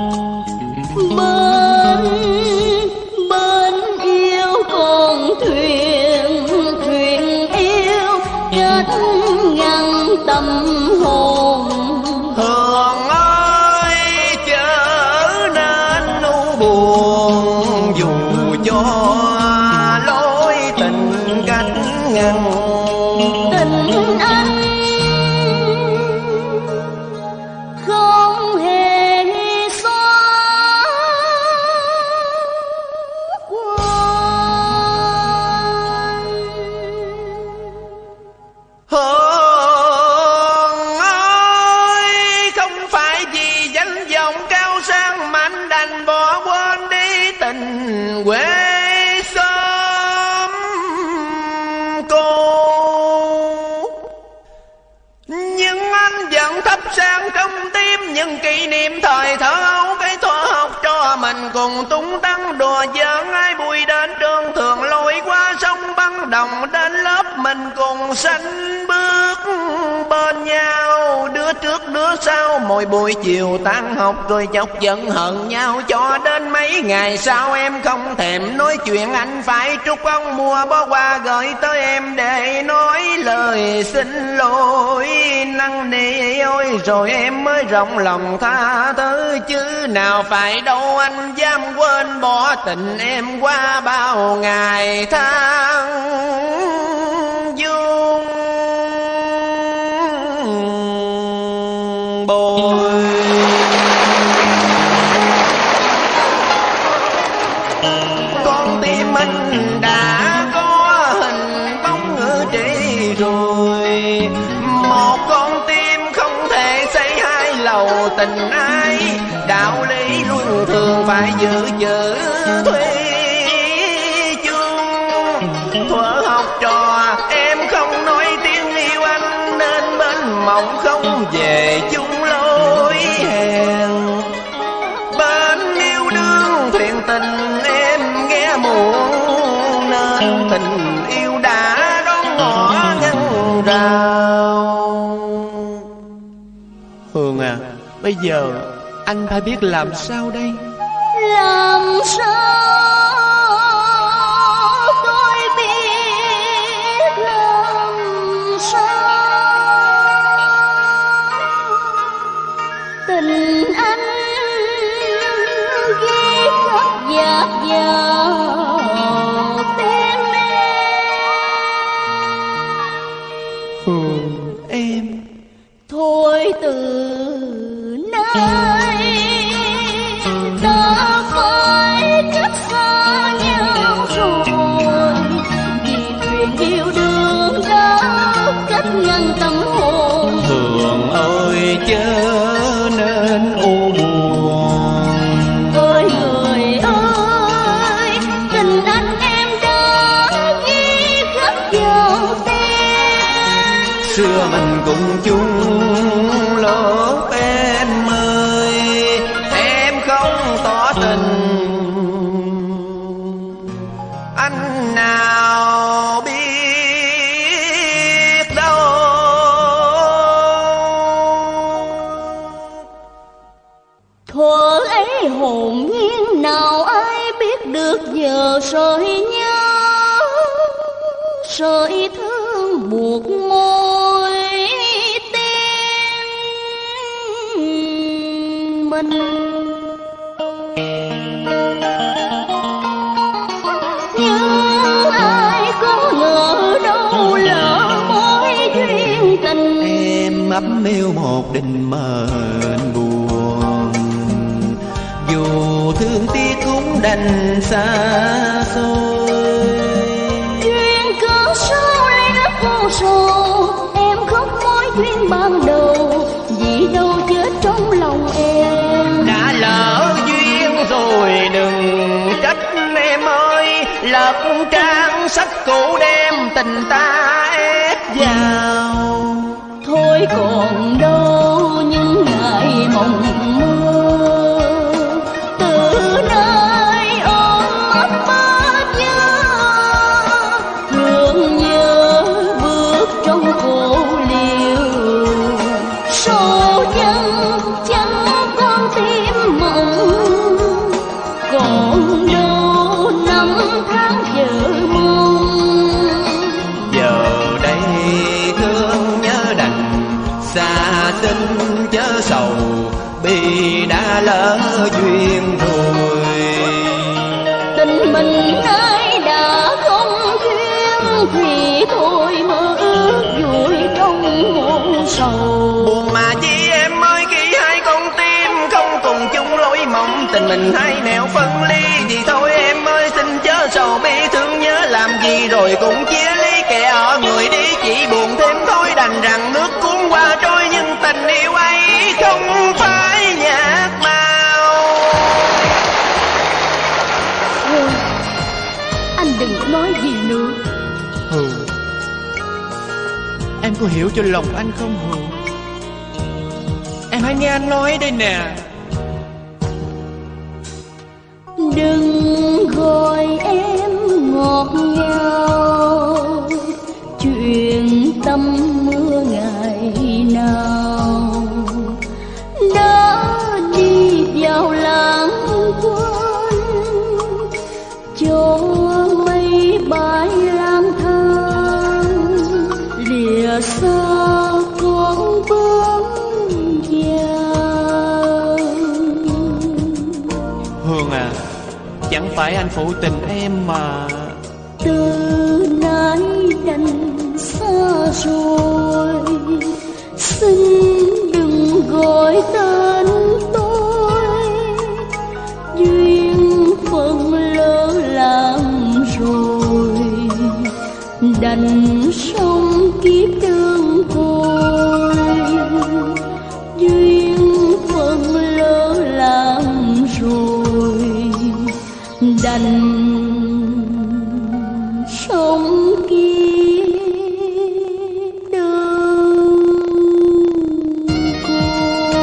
bên bên yêu con thuyền, thuyền yêu kết ngăn tâm hồn. Hương ơi chớ nên u buồn, dù cho lối tình cách ngăn. Tình anh không hề xóa qua. Hương ơi không phải vì danh vọng cao sang mà anh đành bỏ quên đi tình quê xóm cô. Nhưng anh vẫn thắp sáng trong tim những kỷ niệm thời thơ ấu, cái thuở học trò mình cùng tung tăng đùa giỡn, ai bùi đến trường thường lội qua sông băng đồng, đến lớp mình cùng sanh bước bên nhau, đứa trước đứa sau mỗi buổi chiều tan học rồi chọc giận hận nhau, cho đến mấy ngày sau em không thèm nói chuyện, anh phải trút ông mua bó hoa gửi tới em để nói lời xin lỗi năn nỉ, ôi rồi em mới rộng lòng tha thứ, chứ nào phải đâu anh dám quên bỏ tình em qua bao ngày tháng vương bồi. Con tim anh đã có hình bóng ngữ trị rồi, một con tim không thể xây hai lầu tình ai, đạo lý luân thường phải giữ chữ thủy chung. Thuở học trò em không nói tiếng yêu anh, nên bên mộng không về chung lối hẹn. Bên yêu đương thuyền tình em nghe muộn, nên tình yêu đã đón ngõ ngăn rào. Hương à, bây giờ anh phải biết làm sao đây? Làm sao tôi biết làm sao, tình anh ghi khắc dạt vào tim em. Hương em, thôi từ nay ta phải cách xa nhau rồi, vì chuyện yêu đương đã cách ngăn tâm hồn. Hương ơi chớ nên u buồn, Ôi người ơi, tình anh em đã ghi khắc vào tim. Xưa mình cùng chung lớp em ơi, em không tỏ tình anh nào biết đâu. Thuở ấy hồn nhiên nào ai biết được, giờ sợi nhớ sợi thương buộc môi tim mình. Nhưng ai có ngờ đâu lỡ mối duyên tình, em ấp mêu một định mệnh buồn. đành xa xôi. Duyên cớ sao lấy đất vô sầu, em khóc mối duyên ban đầu, vì đâu chết trong lòng em. Đã lỡ duyên rồi đừng trách em ơi, lật trang sách cũ đem tình ta ép vào. Thôi còn đâu những ngày mộng mơ, từ nơi ôm ấp mát nhớ, thương nhớ bước trong khổ liều, sâu chân chẳng con tim mộng, còn đâu năm tháng chờ mong. Giờ đây thương nhớ đành xa xinh chớ sầu, bi đã lỡ duyên rồi. Tình mình ai đã không duyên thì thôi mơ ước vui trong muôn sầu. Buồn mà chi em ơi, khi hai con tim không cùng chung lối mộng, tình mình hai nẻo phân ly thì thôi em ơi, xin chớ sầu bi thương nhớ làm gì rồi cũng chia ly. Kẻ ở người đi chỉ buồn thêm thôi, đành rằng nước cuốn qua trôi, nhưng tình yêu ấy không phải nhạt màu. Thôi, anh đừng nói gì nữa. Hừ, em có hiểu cho lòng anh không Hừ? Em hãy nghe anh nói đây nè. Đừng gọi em ngọt ngào, chuyện tâm mưa ngày nào đã đi vào lãng quên, cho mây bay lang thang lìa xa con bướm vàng. Hương à, chẳng phải anh phụ tình em mà. Từ nay đành xa rồi, xin đừng gọi tên tôi, duyên phận lỡ làm rồi, đành sống kiếp đơn côi. Duyên phận lỡ làm rồi, đành sống kiếp đơn côi.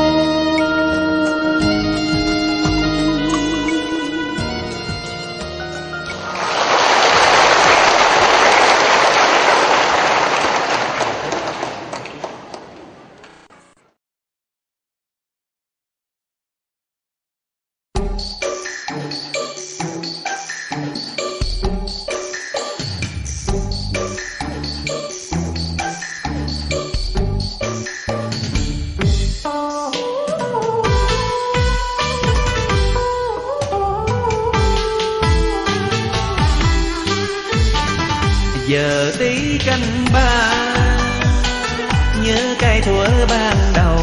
Giờ tí canh ba nhớ cái thuở ban đầu,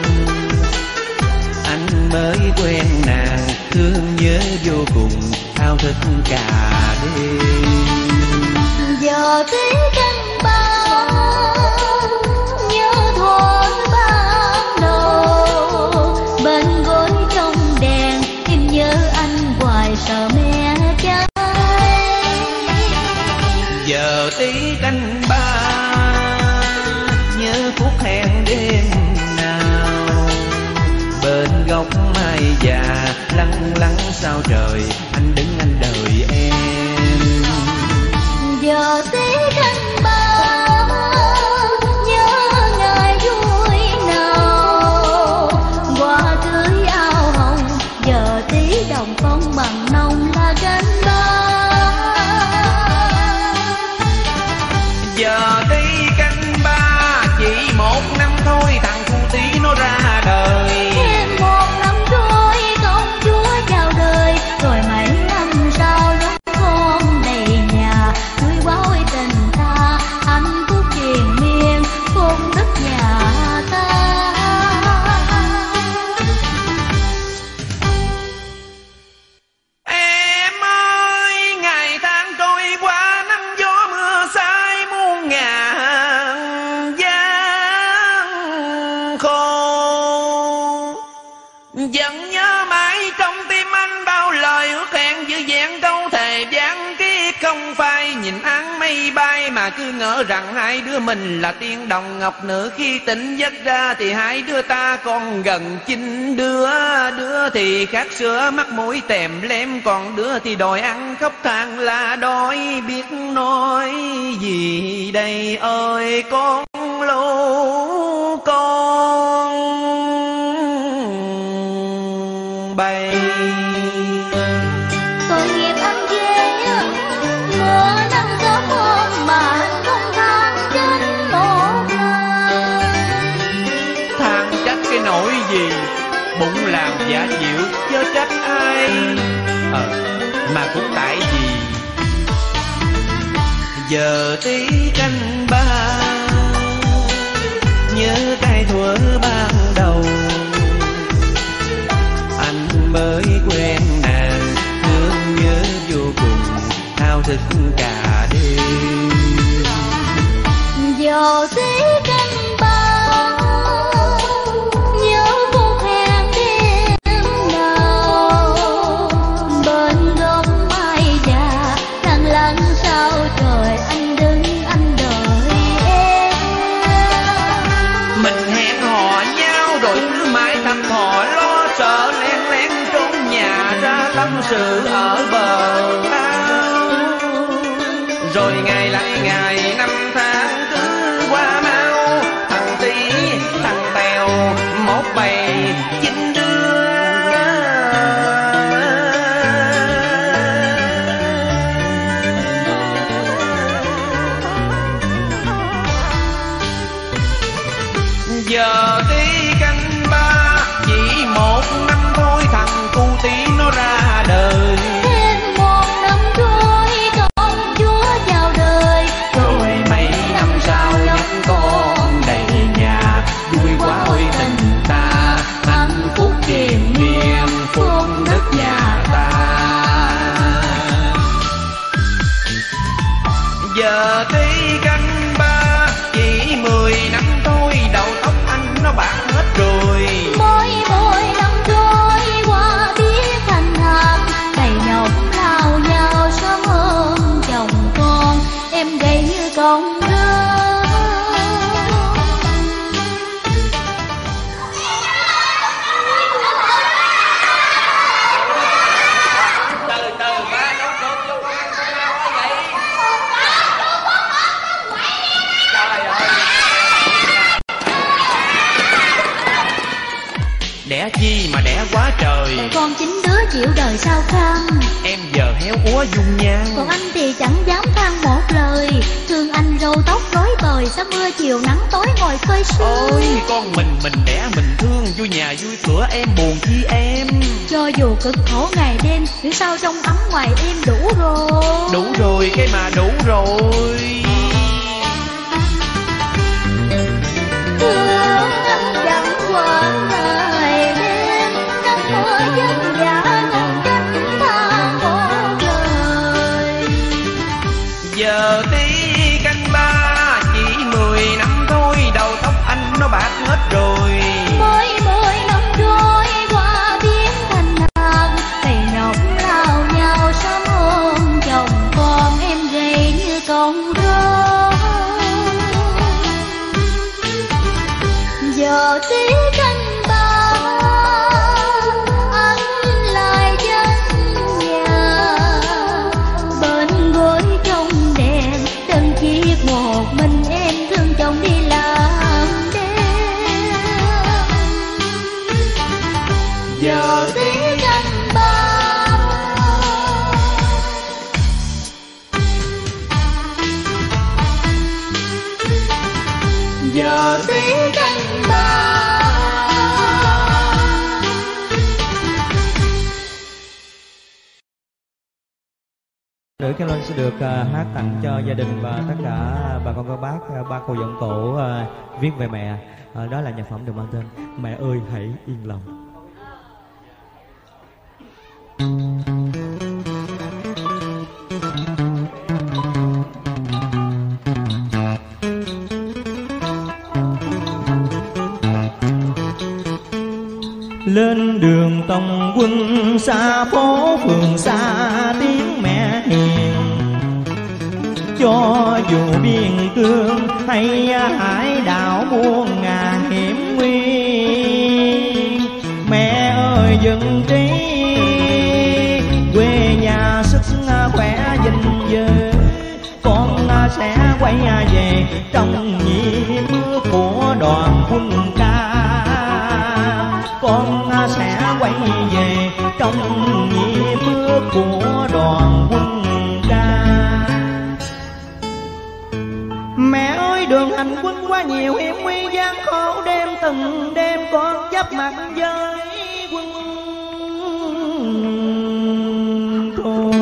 anh mới quen nàng thương nhớ vô cùng, thao thức cả đêm. Giờ tí canh ba nhớ thuở ban đầu, bên gối trong đèn em nhớ anh hoài sợ mẹ cháy. Giờ tí canh ba nhớ phút hẹn đêm nào, bên góc mai già lăng lăng sao trời, anh đứng anh đợi em. Giờ tí canh ba nhớ ngày vui nào, qua cưới áo hồng, giờ tí đồng phong bằng nông là canh ba. Giờ tí canh ba chỉ một năm thôi, thằng cu tí nó ra đời. Thêm một năm trôi công chúa chào đời, rồi mấy năm sau lúc con đầy nhà, cưới báo tình ta Vẫn nhớ mãi trong tim anh bao lời ước hẹn dư dàng câu thề gián kiếp. Không phải nhìn áng mây bay mà cứ ngỡ rằng hai đứa mình là tiên đồng ngọc nữ. Khi tỉnh giấc ra thì hai đứa ta còn gần chín đứa. Đứa thì khát sữa mắt mũi tèm lem, còn đứa thì đòi ăn khóc than là đói. Biết nói gì đây ơi con lũ con bay. Tội nghiệp anh ghê á, mưa nắng gió hôm mà không than trên một lời. Than trách cái nỗi gì, bụng làm giả chịu chớ trách ai. Ờ, mà cũng tại vì giờ tí canh ba nhớ cái thuở ban đầu. Anh mới quen nàng thương nhớ vô cùng, thao thức cả đêm. Giờ tí canh ba nhớ phút hẹn đêm nào. Bên gốc mai già thằng lặng sao trời, anh đứng anh đợi em. Mình hẹn hò nhau rồi cứ mãi thăm thò lo sợ, len lén trốn nhà ra tâm sự ở bờ ao. Rồi ngày lại ngày năm tháng cứ qua mau, thằng tí thằng tèo một bầy chín đứa. Giờ tí canh ba chỉ một năm thôi, thằng cu tí nó ra đời. Thêm một năm trôi con chúa chào đời. Rồi mấy năm sau nhóc con đầy nhà, vui quá ôi tình ta, hạnh phúc triền miên phúc đất nhà ta. Giờ tí canh ba chỉ mười năm thôi, đầu tóc anh nó bạc hết rồi. Mỗi mỗi năm trôi qua biết thành hạt, đầy nhọc lao nhau sớm hơn chồng con. Em gầy như con rơi. Từ từ ba nấu cơm cho con ăn không lao quá vậy. Trời ơi. Đẻ chi mà đẻ quá trời, Để con chín đứa chịu đời sao kham. em giờ héo úa dung nhan. Còn anh thì chẳng dám than một lời. Thương anh râu tóc rối bời, sao mưa chiều nắng tối ngồi phơi sương. Ôi con mình mình đẻ mình thương, vui nhà vui cửa em buồn chi em. Cho dù cực khổ ngày đêm, miễn sao trong ấm ngoài em đủ rồi. Đủ rồi cái mà đủ rồi. Thương anh chẳng qua ngày đêm, nắng mưa dân dã ngăn cách than một lời. Giờ tí canh ba chỉ mười năm thôi, đầu tóc anh nó bạc hết rồi. Mỗi mỗi năm trôi qua biến thành hạt, đầy nhọc lao nhau sớm hơn chồng con. Em gầy như con rơi. Giờ tí canh ba anh lại vắng nhà, bên gối trong đèn đơn chiếc một mình em thương chồng đi làm đêm. Giờ tí canh ba giờ tí canh ba. Nữ Kim Linh sẽ được uh, hát tặng cho gia đình và tất cả bà con các bác, uh, ba cô dọn tổ uh, viết về mẹ. Uh, đó là nhạc phẩm được mang tên Mẹ ơi hãy yên lòng. lên đường tòng quân xa phố phường xa tiếng mẹ hiền. Cho dù biên cương hay hải đảo muôn ngàn hiểm nguy, mẹ ơi dân trí quê nhà sức khỏe gìn giữ. Con sẽ quay về trong nhịp bước của đoàn quân ca. Con sẽ quay về trong nhịp bước của đoàn quân ca. Mẹ ơi đường hành quân quá nhiều hiểm nguy gian khổ, đêm từng đêm con chấp mặt với quân thù.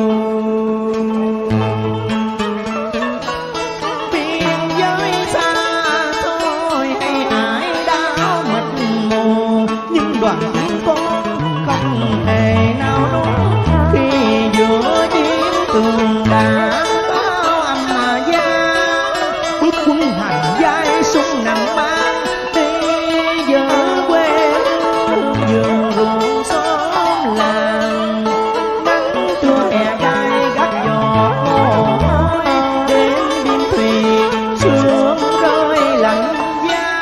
Biên giới xa thôi hay hải đảo mịt mù, nhưng đoàn quân con không thể nào đúng khi giữa chiến trường đã bao âm gian. Bước quân hành vai súng nặng mang đi giờ quê hương vườn ruộng xóm làng. Nắng trưa hè gai gắt giọt mồ hôi, đến biên thùy sương rơi lạnh giá.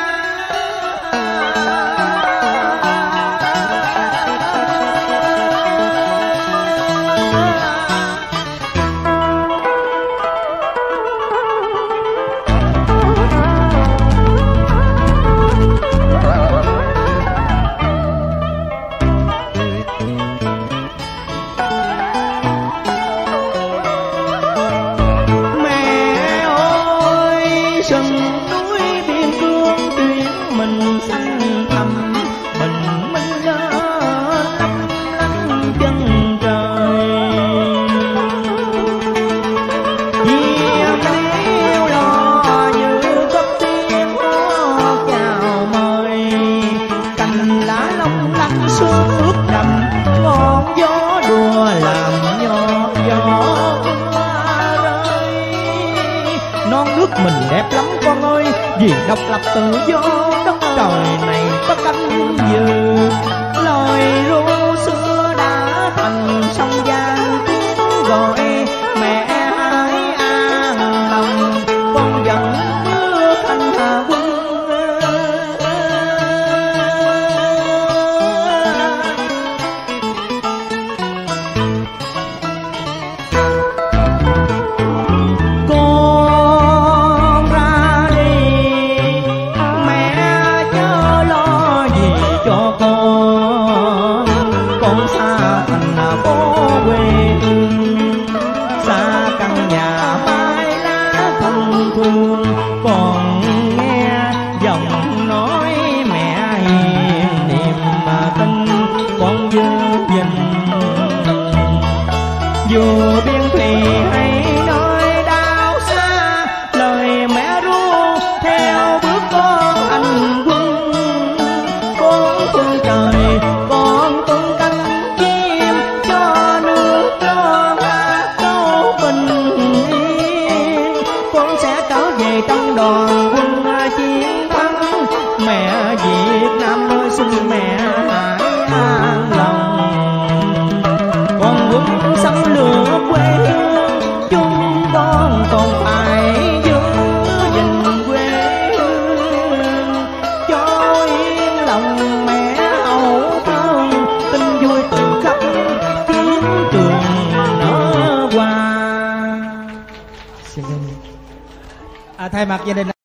Mẹ ơi sân núi biên cương tuyển mình xanh thẳm, bình minh lên lấp lánh chân trời. Diêm điêu lo như cất tiếng hót chào mời, cành lá long lanh sương ướt đậm, ngọn gió đùa làm nhỏ gió rơi. Non nước mình đẹp lắm con ơi, vì độc lập tự do đất trời này có cánh dự. Lời ru xưa đã thành sông Giang tiếng gọi, mẹ hãy an lòng con vẫn bước thành hạ quân. Con ra đi mẹ chớ lo gì cho con, con xa thành phố quê hương, xa căn nhà mái lá thân thương. Còn nghe giọng nói mẹ hiền niềm tin con dư dình. Dù biên thùy hay nơi đảo xa, lời mẹ ru theo bước con hành quân. Con phương trời con tung cánh chim cho nước cho hát câu bình yên. Con sẽ trở về trong đoàn quân chiến thắng. Mẹ Việt Nam ơi xin mẹ hãy an lòng. Con quân xâm lược quê hương, chúng con còn phải giữ gìn quê hương cho yên lòng. Mẹ hậu thương tin vui từ khắp chiến trường nở hoa. Xin à, thay mặt gia đình